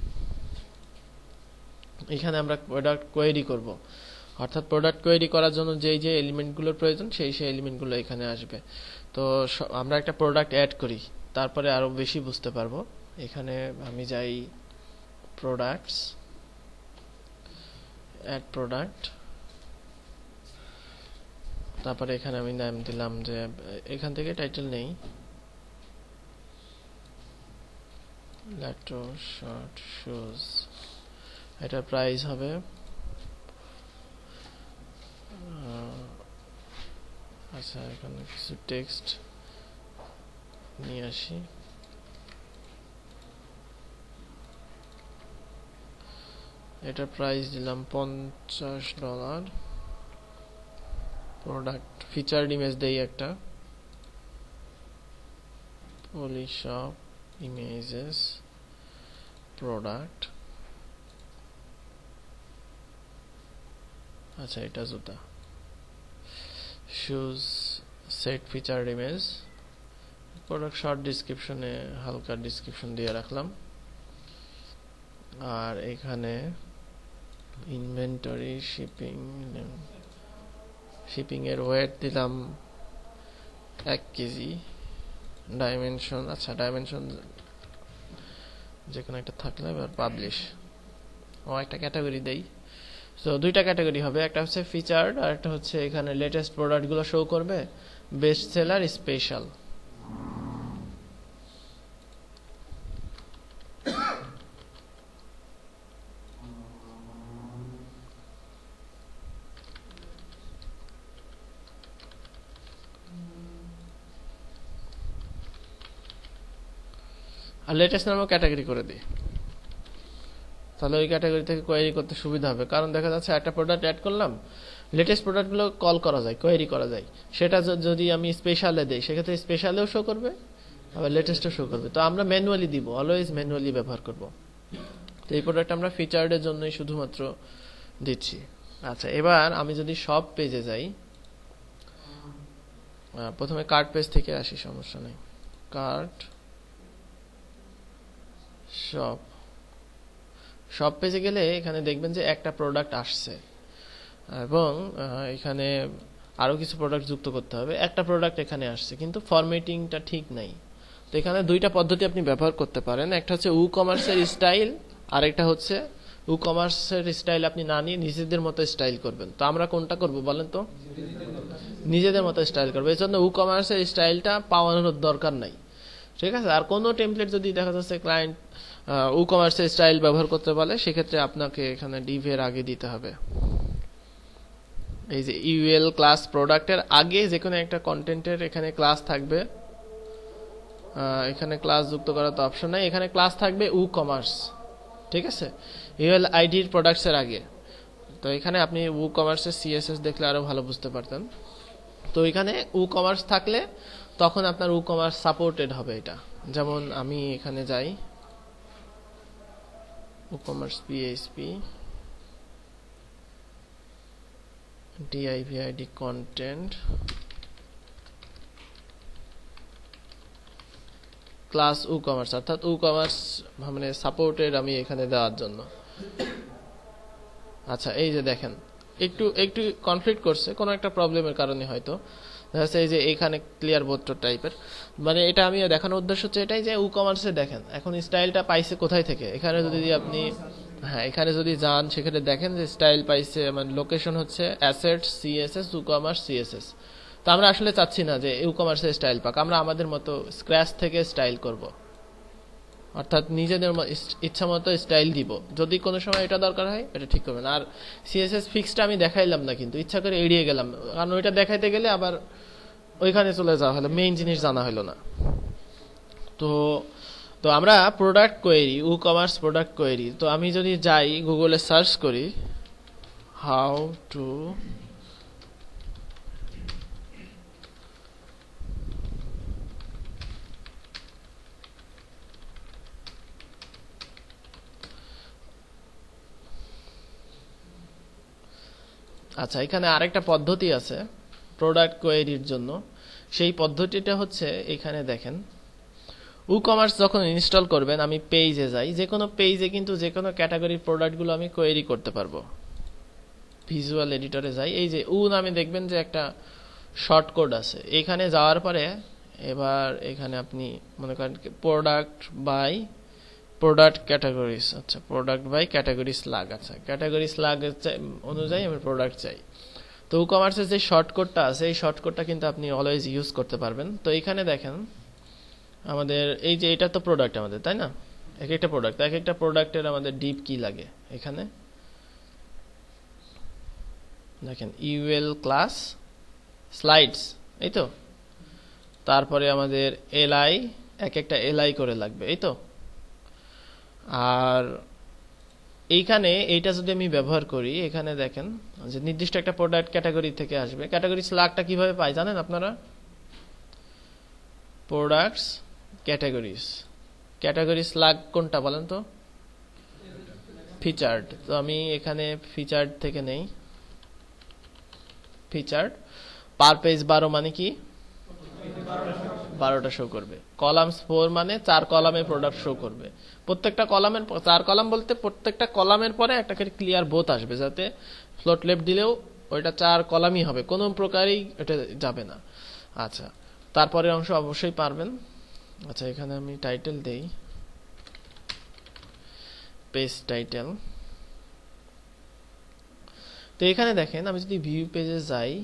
এখানে আমরা প্রোডাক্ট কোয়েরি করব। অর্থাৎ প্রোডাক্ট কোয়েরি করার জন্য যেই যে এলিমেন্টগুলোর প্রয়োজন সেই এলিমেন্টগুলো এখানে আসবে। তো আমরা একটা প্রোডাক্ট অ্যাড করি, তারপরে আরো বেশি বুঝতে পারবো। এখানে আমি যাই প্রোডাক্টস, অ্যাড প্রোডাক্ট, তারপরে এখানে আমি নাম দিলাম যে এখান থেকে টাইটেল নেই, ল্যাটো শর্ট শুজ, এটা প্রাইস হবে আচ্ছা এখানে কিছু টেক্সট নিয়ে আসি। এটা প্রাইস দিলাম $50। প্রোডাক্ট ফিচার্ড ইমেজ দেই একটা, পলিশপ ইমেজেস প্রোডাক্ট। আচ্ছা এটা জুতা, shoes set featured image, product short ডিসক্রিপশনে হালকা ডিসক্রিপশন দিয়ে রাখলাম। আর এখানে ইনভেন্টরি শিপিং এর ওয়েট দিলাম 1 কেজি। ডাইমেনশন, আচ্ছা ডাইমেনশন যে কোনো একটা থাকলে, এবার পাবলিশ, একটা ক্যাটাগরি দেই। সো দুইটা ক্যাটাগরি হবে, একটা হচ্ছে ফিচার্ড আর একটা হচ্ছে এখানে লেটেস্ট প্রোডাক্ট গুলো শো করবে, বেস্ট সেলার, স্পেশাল। আর লেটেস্ট নামক ক্যাটাগরি করে দিই, তাহলে ওই ক্যাটাগরি থেকে কোয়েরি করতে সুবিধা হবে। কারণ দেখা যাচ্ছে একটা প্রোডাক্ট অ্যাড করলাম, লেটেস্ট প্রোডাক্টগুলো কল করা যায়, কোয়েরি করা যায়। সেটা যদি আমি স্পেশালে দেই সেক্ষেত্রে স্পেশালেও শো করবে, আবার লেটেস্টও শো করবে। তো আমরা ম্যানুয়ালি দিব, অলওয়েজ ম্যানুয়ালি ব্যবহার করব। তো এই প্রোডাক্ট আমরা ফিচার্ডের জন্যই শুধুমাত্র দিচ্ছি। আচ্ছা, এবার আমি যদি সব পেজে যাই, প্রথমে কার্ট পেজ থেকে আসি, সমস্যা নেই। কার্ট, সব পেজে গেলে এখানে দেখবেন যে একটা প্রোডাক্ট আসছে এবং এখানে আরো কিছু প্রোডাক্ট যুক্ত করতে হবে। একটা প্রোডাক্ট এখানে আসছে কিন্তু ফরম্যাটিংটা ঠিক নাই। তো এখানে দুইটা পদ্ধতি আপনি ব্যবহার করতে পারেন। একটা হচ্ছে ই-কমার্সের স্টাইল, আর একটা হচ্ছে ই-কমার্সের স্টাইল আপনি না নিয়ে নিজেদের মতো স্টাইল করবেন। তো আমরা কোনটা করব বলেন তো? নিজেদের মতো স্টাইল করবো। এই জন্য ই-কমার্সের স্টাইলটা পাওয়ানোর দরকার নাই, ঠিক আছে? আর কোনো টেমপ্লেট যদি দেখা যাচ্ছে ক্লায়েন্ট ই-কমার্সের স্টাইল ব্যবহার করতে বলে, সেক্ষেত্রে আপনাকে এখানে ডিভ এর আগে দিতে হবে। এই যে ইউএল ক্লাস প্রোডাক্টের আগে যে কোনো একটা কন্টেন্টের এখানে ক্লাস থাকবে। এখানে ক্লাস যুক্ত করার তো অপশন নাই, এখানে ক্লাস থাকবে ই-কমার্স, ঠিক আছে? ইউএল আইডির প্রোডাক্টস এর আগে। তো এখানে আপনি ই-কমার্সের সিএসএস দেখলে আরো ভালো বুঝতে পারতেন। তো এখানে ই-কমার্স থাকলে তখন আপনার ই-কমার্স সাপোর্টেড হবে। এটা যেমন আমি এখানে যাই, e-commerce PHP divid content class e-commerce, অর্থাৎ ই-কমার্স মানে সাপোর্টেড আমি এখানে দেওয়ার জন্য। আচ্ছা, এই যে দেখেন একটু একটু কনফ্লিক্ট করছে কোনো একটা প্রবলেমের কারণে, হয়তো এই যে এখানে ক্লিয়ার বোর্ড টাইপের, মানে এটা আমি দেখানোর উদ্দেশ্য হচ্ছে এটাই যে ই-কমার্সে দেখেন এখন স্টাইলটা পাইছে কোথায় থেকে। এখানে যদি আপনি এখানে যদি যান সেখানে দেখেন যে স্টাইল পাইছে, মানে লোকেশন হচ্ছে অ্যাসেটস সিএসএস, ই-কমার্স সিএসএস। তো আমরা আসলে চাচ্ছি না যে ই-কমার্সের স্টাইল পাক, আমরা আমাদের মতো স্ক্র্যাচ থেকে স্টাইল করব, অর্থাৎ নিজেদের ইচ্ছা মতো স্টাইল দিব। যদি কোনো সময় এটা দরকার হয় এটা ঠিক করবেন। আর সিএসএস ফিক্সটা আমি দেখাইলাম না, কিন্তু ইচ্ছা করে এড়িয়ে গেলাম, কারণ ওইটা দেখাইতে গেলে আবার ওইখানে চলে যাওয়া হলো, মেইন জিনিস জানা হলো না। তো আমরা product query, e-commerce product query. তো আমি যদি যাই গুগলে সার্চ করি হাউ টু আচ্ছা, এখানে আরেকটা পদ্ধতি আছে প্রোডাক্ট কোয়েরির জন্য। সেই পদ্ধতিটা হচ্ছে এখানে দেখেন, ই-কমার্স যখন ইনস্টল করবেন, আমি পেজে যাই, যে কোনো পেজে কিন্তু যে কোনো ক্যাটাগরির প্রোডাক্টগুলো আমি কোয়েরি করতে পারবো। ভিজুয়াল এডিটরে যাই, এই যে নামে দেখবেন যে একটা শর্ট কোড আছে। এখানে যাওয়ার পরে এবার এখানে আপনি মনে করেন প্রোডাক্ট বাই প্রোডাক্ট ক্যাটাগরিজ, আচ্ছা প্রোডাক্ট বাই ক্যাটাগরি স্ল্যাগ, আচ্ছা ক্যাটাগরি স্ল্যাগ অনুযায়ী আমি প্রোডাক্ট চাই। তো ই-কমার্সের যে শর্টকাটটা আছে, এই শর্টকাটটা কিন্তু আপনি অলওয়েজ ইউজ করতে পারবেন। তো এখানে দেখেন আমাদের এই যে এটা তো প্রোডাক্ট আমাদের, তাই না? এক একটা প্রোডাক্ট, এক একটা প্রোডাক্টের আমাদের ডিপ কি লাগে। এখানে দেখেন ইউএল ক্লাস স্লাইডস, এই তো। তারপরে আমাদের এলআই, এক একটা এলআই করে লাগবে, এই তো। আর এইখানে এইটা যদি আমি ব্যবহার করি, এখানে দেখেন যে নির্দিষ্ট একটা প্রোডাক্ট ক্যাটাগরি থেকে আসবে। ক্যাটাগরি স্ল্যাগটা কিভাবে পাই জানেন আপনারা? প্রোডাক্টস ক্যাটাগরিজ, ক্যাটাগরি স্ল্যাগ কোনটা বলেন তো? ফিচার্ড। তো আমি এখানে ফিচার্ড থেকে নেই, ফিচার্ড পার পেজ 12 মানে কি 12টা শো করবে। কলামস 4 মানে 4 কলামে প্রোডাক্ট শো করবে। প্রত্যেকটা কলামের 4 কলাম বলতে প্রত্যেকটা কলামের পরে একটা করে ক্লিয়ার বোথ আসবে, যাতে ফ্লোট লেফট দিলেও ওইটা 4 কলামই হবে, কোনো প্রকারই এটা যাবে না। আচ্ছা, তারপরে অংশ অবশ্যই পারবেন। আচ্ছা, এখানে আমি টাইটেল দেই, পেজ টাইটেল। তো এখানে দেখেন আমি যদি ভিউ পেজে যাই,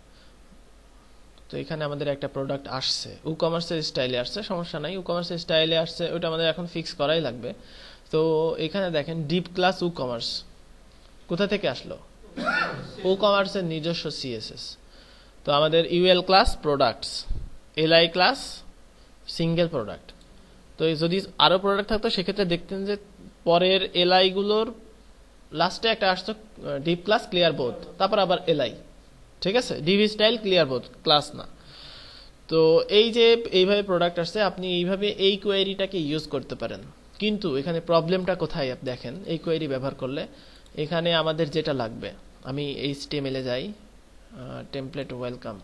তো এখানে আমাদের একটা প্রোডাক্ট আসছে, ই-কমার্সের স্টাইলে আসছে, সমস্যা নাই, ই-কমার্সের স্টাইলে আসছে, ওটা আমাদের এখন ফিক্স করাই লাগবে। তো এখানে দেখেন ডিপ ক্লাস ই-কমার্স কোথা থেকে আসলো? ই-কমার্সের নিজস্ব সিএসএস। তো আমাদের UL class products, LI class single product, তো যদি আরো প্রোডাক্ট থাকতো সেক্ষেত্রে দেখতেন যে পরের এলআই গুলোর লাস্টে একটা আসতো ডিপ ক্লাস ক্লিয়ার বোথ, তারপর আবার এলআই, ঠিক আছে, div style clear both class না। তো এই যে এইভাবে প্রোডাক্ট আসছে, আপনি এইভাবে এই কোয়েরিটাকে ইউজ করতে পারেন। কিন্তু এখানে প্রবলেমটা কোথায় দেখেন এই কোয়েরি ব্যবহার করলে। এখানে আমাদের যেটা লাগবে, আমি HTML এ যাই, টেমপ্লেট ওয়েলকাম,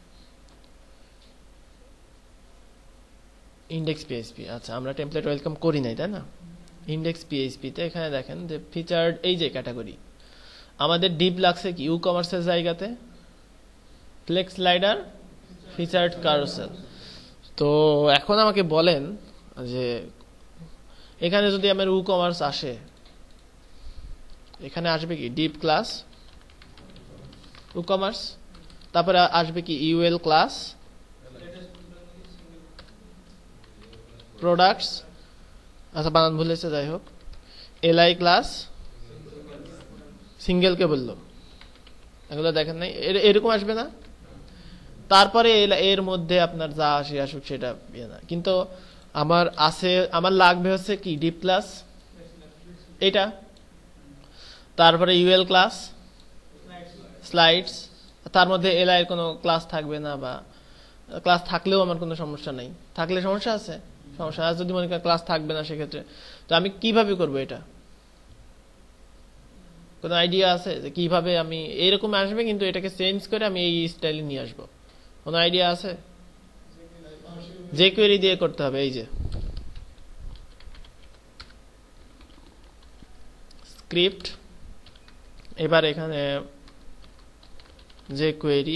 ইন্ডেক্স পিএইচপি। আচ্ছা, আমরা টেমপ্লেট ওয়েলকাম করি নাই, তাই না? ইন্ডেক্স পিএইচপি তে এখানে দেখেন যে ফিচার্ড এই যে ক্যাটাগরি, আমাদের ডিপ লাগছে কি ই কমার্সের জায়গাতে ফ্লেক্স স্লাইডার ফিচার্ড কারুসেল। তো এখন আমাকে বলেন যে এখানে যদি আমার ই কমার্স আসে, এখানে আসবে কি ডিপ ক্লাস ই কমার্স, তারপরে আসবে কি ইউএল ক্লাস প্রোডাক্টস, আচ্ছা বানান ভুলেছে, যাই হোক, এলআই ক্লাস সিঙ্গেল কে বললো, এগুলো দেখেন নাই, এরকম আসবে না? তারপরে এর মধ্যে আপনার যা আসে আসুক সেটা ইয়ে না, কিন্তু আমার লাগবে হচ্ছে কি ডিপ ক্লাস এটা, তারপরে ইউএল ক্লাস স্লাইডস, তার মধ্যে এলআই এর কোনো ক্লাস থাকবে না, বা ক্লাস থাকলেও আমার কোনো সমস্যা নেই, থাকলে সমস্যা আছে, সমস্যা আছে যদি মনে করেন ক্লাস থাকবে না সেক্ষেত্রে। তো আমি কিভাবে করব এটা? কোনো আইডিয়া আছে যে কিভাবে আমি এরকম আসবে কিন্তু এটাকে চেঞ্জ করে আমি এই স্টাইলে নিয়ে আসবো? কোনো আইডিয়া আছে? যে কোয়েরি দিয়ে করতে হবে, এই যে স্ক্রিপ্ট, এবার এখানে যে কোয়েরি,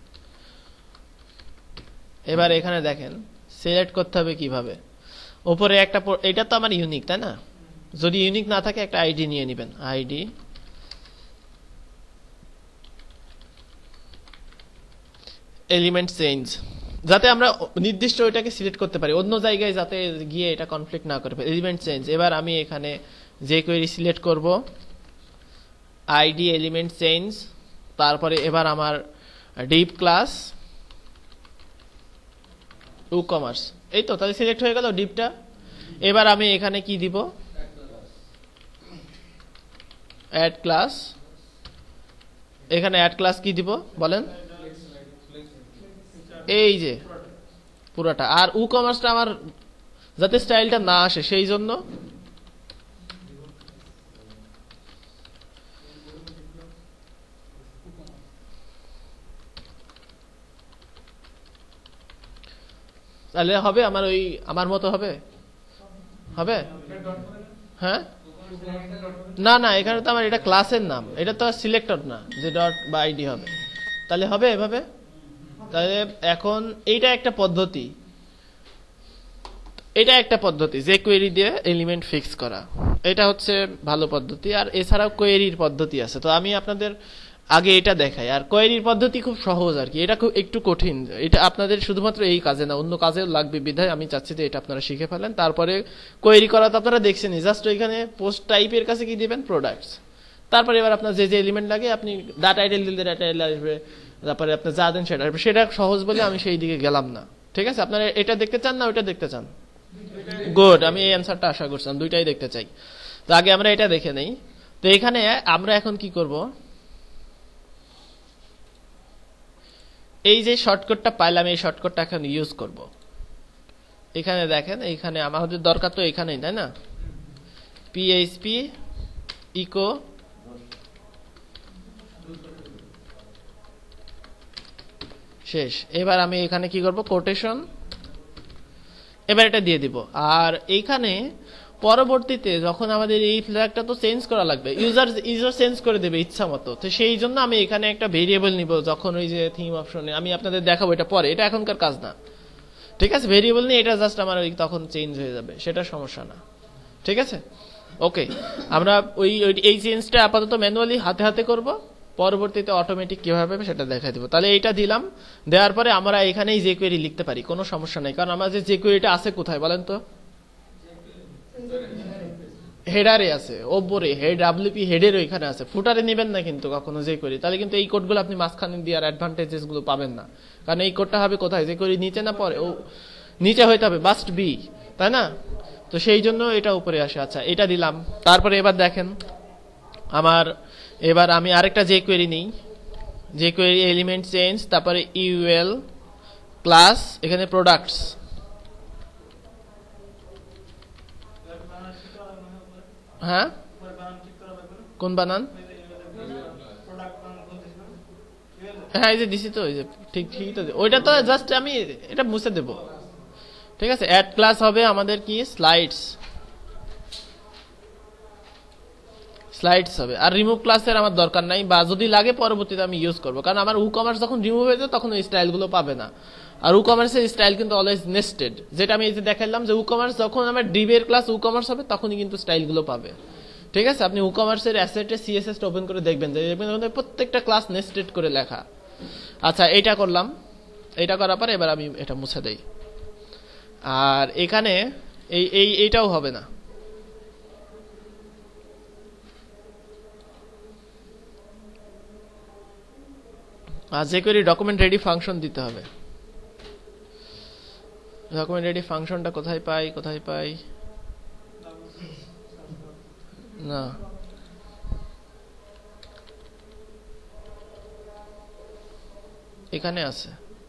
এবার এখানে দেখেন সিলেক্ট করতে হবে কিভাবে। উপরে একটা, এটা তো আমার ইউনিক, তাই না? যদি ইউনিক না থাকে একটা আইডি নিয়ে নেবেন, আইডি এলিমেন্ট চেঞ্জ, যাতে আমরা নির্দিষ্ট ওইটাকে সিলেক্ট করতে পারি, অন্য জায়গায় যাতে গিয়ে এটা কনফ্লিক্ট না করে। এলিমেন্ট চেঞ্জ, এবার আমি এখানে যে কোয়েরি সিলেক্ট করব আইডি এলিমেন্ট চেঞ্জ, তারপরে এবার আমার ডিপ ক্লাস ই কমার্স, এই তো তাহলে সিলেক্ট হয়ে গেল ডিপটা। এবার আমি এখানে কি দিব, অ্যাড ক্লাস, এখানে অ্যাড ক্লাস কি দিব বলেন, এই যে পুরোটা। আর ই কমার্সটা আমার যাতে স্টাইলটা না আসে সেই জন্য তাহলে হবে আমার ওই আমার মতো হবে, হবে? হ্যাঁ, না না, এখানে তো আমার এটা ক্লাসের নাম, এটা তো সিলেক্টর না যে ডট বা আইডি হবে, তাহলে হবে এভাবে? তাহলে এখন এইটা একটা পদ্ধতি, এটা একটা পদ্ধতি যে কোয়েরি দিয়ে এলিমেন্ট ফিক্স করা, এটা হচ্ছে ভালো পদ্ধতি। আর এছাড়াও কোয়েরির পদ্ধতি আছে, তো আমি আপনাদের আগে এটা দেখাই। আর কোয়েরির পদ্ধতি খুব সহজ আর কি, এটা খুব একটু কঠিন, এটা আপনাদের শুধুমাত্র এই কাজে না অন্য কাজেও লাগবে, বিধায় আমি চাচ্ছি যে এটা আপনারা শিখে ফেলেন। তারপরে কোয়েরি করা তো আপনারা দেখছেনই, জাস্ট ওইখানে পোস্ট টাইপের কাছে কি দিবেন, প্রোডাক্টস, তারপরে এবার আপনার যে যে এলিমেন্ট লাগে আপনি ডাটা টাইটেল দিলে ডাটা টাইটেল আসবে, তারপরে আপনি যা দেন সেটা আসবে। সেটা সহজ বলে আমি সেই দিকে গেলাম না, ঠিক আছে? আপনারা এটা দেখতে চান না ওইটা দেখতে চান? গুড, আমি এই অ্যান্সারটা আশা করছিলাম, দুইটাই দেখতে চাই। তো আগে আমরা এটা দেখে নেই। তো এখানে আমরা এখন কি করব, এই যে শর্টকাটটা পাইলাম এই শর্টকাটটা এখন ইউজ করব। এখানে দেখেন, এইখানে আমাদের দরকার তো এখানেই, তাই না? পিএইচপি ইকো শেষ। এবার আমি এখানে কি করব, কোটেশন, এবার এটা দিয়ে দিব। আর এইখানে পরবর্তীতে যখন আমাদের এই ফ্ল্যাগটা তো চেঞ্জ করা লাগবে, ইউজার চেঞ্জ করে দেবে ইচ্ছা মতো, তো সেই জন্য আমি এখানে একটা ভেরিয়েবল নিব। যখন ওই যে থিম অপশনে আমি আপনাদের দেখাবো, এটা পরে, এটা এখনকার কাজ না, ঠিক আছে? ভেরিয়েবল নিয়ে এটা জাস্ট আমার ওই তখন চেঞ্জ হয়ে যাবে, সেটা সমস্যা না, ঠিক আছে? ওকে, আমরা ওই এই চেঞ্জটা আপাতত ম্যানুয়ালি হাতে হাতে করব, পরবর্তীতে অটোমেটিক কিভাবে হবে সেটা দেখাই দিব। তাহলে এইটা দিলাম, দেওয়ার পরে আমরা এখানেই যে কোয়েরি লিখতে পারি, কোনো সমস্যা নাই। কারণ আমাদের যে কোয়েরিটা আছে কোথায় বলেন তো, হেডারে আছে, ওপরে হেড ডাব্লিউপি হেডের ওইখানে আছে, ফুটারে নেবেন না কিন্তু কখনো যে কোয়েরি, তাহলে কিন্তু এই কোডগুলো আপনি মাঝখানে দিয়ে আর অ্যাডভান্টেজেস গুলো পাবেন না। কারণ এই কোডটা হবে কোথায়, যে কোয়েরি নিচে না পরে, ও নিচে হইতে হবে, মাস্ট বি তাই না? তো সেই জন্য এটা উপরে আসে। আচ্ছা, এটা দিলাম। তারপরে এবার দেখেন এবার আমি আরেকটা যে কোয়েরি নিই, যে কোয়েরি এলিমেন্ট চেঞ্জ, তারপরে ইউএল ক্লাস, এখানে প্রোডাক্টস। হ্যাঁ, কোন বানান? হ্যাঁ, এই যে দিছি তো, এই যে ঠিকই তো, ওইটা তো জাস্ট আমি এটা মুছে দেব। ঠিক আছে, অ্যাড ক্লাস হবে আমাদের কি স্লাইডস হবে। আর রিমুভ ক্লাসের আমার দরকার নাই, বা যদি লাগে পরবর্তীতে আমি ইউজ করব, কারণ আমার কমার্স যখন রিমুভ হয়ে যায় তখন ওই স্টাইলগুলো পাবে না। আর কমার্সের স্টাইল কিন্তু অলওয়েজ নেস্টেড, যেটা আমি এই যে দেখালাম যে কমার্স যখন আমার ডিবের ক্লাস কমার্স হবে তখনই কিন্তু স্টাইলগুলো পাবে। ঠিক আছে, আপনি কমার্সের অ্যাসেটে সিএসএস ওপেন করে দেখবেন যে প্রত্যেকটা ক্লাস নেস্টেড করে লেখা। আচ্ছা, এইটা করলাম। এইটা করার পর এবার আমি এটা মুছে দেই। আর এখানে এইটাও হবে না। আর যে করে ডকুমেন্ট রেডি ফাংশন দিতে হবে। ডকুমেন্ট রেডি ফাংশনটা কোথায় পাই? না, এখানে আছে।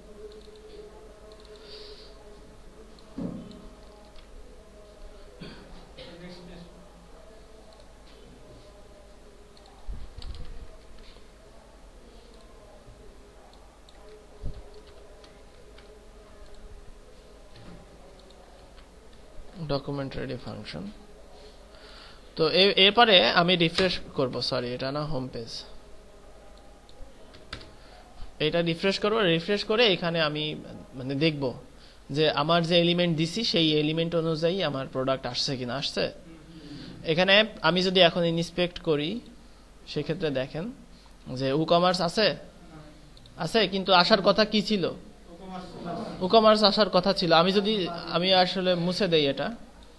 Document ready function. তো এরপরে আমি রিফ্রেশ করব, সরি এটা না, হোম পেজ। এটা রিফ্রেশ করব, রিফ্রেশ করে এখানে আমি মানে দেখব যে আমার যে এলিমেন্ট দিছি সেই এলিমেন্ট অনুযায়ী আমার প্রোডাক্ট আসছে কিনা। আসছে। এখানে আমি যদি এখন ইন্সপেক্ট করি সেক্ষেত্রে দেখেন যে কমার্স আছে, কিন্তু আসার কথা কি ছিল? কমার্স আসার কথা ছিল। আমি আসলে মুছে দেই এটা।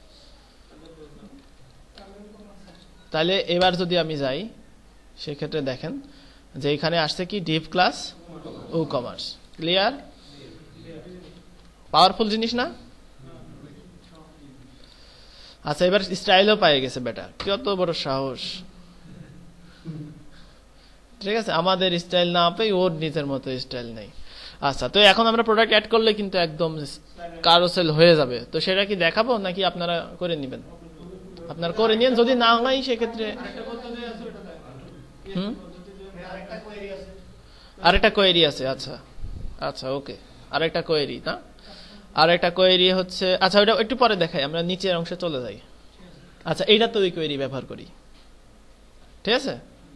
তাহলে এবার যদি আমি যাই সেক্ষেত্রে দেখেন যে এখানে আসছে কি div class commerce. Clear? Powerful জিনিস না? আচ্ছা, এবার স্টাইলও পেয়ে গেছে বেটা, কত বড় সাহস। ঠিক আছে, আমাদের স্টাইল না পেয়ে ওর নিজের মতো স্টাইল নেই। আচ্ছা, তো এখন আমরা প্রোডাক্ট অ্যাড করলে কিন্তু একদম কারোসেল হয়ে যাবে। তো সেটা কি দেখাবো নাকি আপনারা করে নেবেন? আপনারা করে নিন, যদি না হয় সেক্ষেত্রে আরেকটা কোয়েরি আছে। আচ্ছা ওকে, আরেকটা কোয়েরি না, আরেকটা কোয়েরি হচ্ছে, আচ্ছা ওটা একটু পরে দেখাই, আমরা নিচের অংশে চলে যাই। আচ্ছা, এইটা তো ওই কোয়েরি ব্যবহার করি। ঠিক আছে,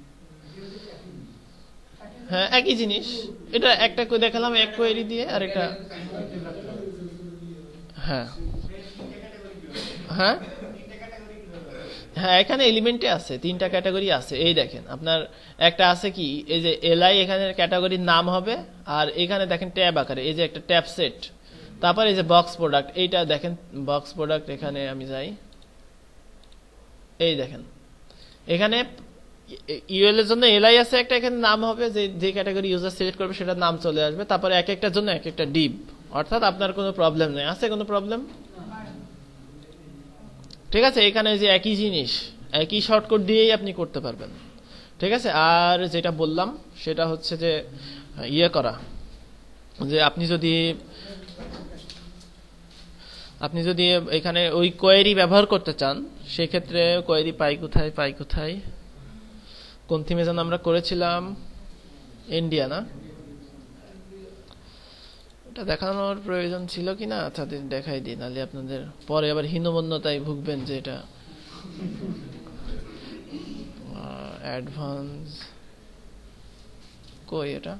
হ্যাঁ একই জিনিস। এটা একটা দেখালাম এক কোয়েরি দিয়ে, আর একটা হ্যাঁ হ্যাঁ হ্যাঁ এখানে এলিমেন্টে আছে, তিনটা ক্যাটাগরি আছে। এই দেখেন আপনার একটা আছে কি, এই যে এলআই, এখানে ক্যাটাগরির নাম হবে। আর এখানে দেখেন ট্যাব আকারে, এই যে একটা ট্যাব সেট। তারপর এই যে বক্স প্রোডাক্ট, এইটা দেখেন বক্স প্রোডাক্ট। এখানে আমি যাই, এই দেখেন এখানে ইউএল এর জন্য এলআই আছে একটা, এখানে নাম হবে, যে ক্যাটাগরি ইউজার সিলেক্ট করবে সেটার নাম চলে আসবে। তারপরে এক একটার জন্য এক একটা ডিভ, অর্থাৎ আপনার কোনো প্রবলেম নেই। আছে কোনো প্রবলেম? ঠিক আছে, এখানে যে একই জিনিস, একই শর্টকাট দিয়েই আপনি করতে পারবেন। ঠিক আছে, আর যেটা বললাম সেটা হচ্ছে যে ইয়ে করা, যে আপনি যদি এখানে ওই কোয়েরি ব্যবহার করতে চান সেক্ষেত্রে কোয়েরি পাই কোথায়, কোন থিমে যেন আমরা করেছিলাম, ইন্ডিয়া না? এটা দেখানোর প্রয়োজন ছিল কিনা? আচ্ছা দেখাই দিই, নাহলে আপনাদের পরে আবার হীনমন্যতায় ভুগবেন যে এটা অ্যাডভান্স কই, এটা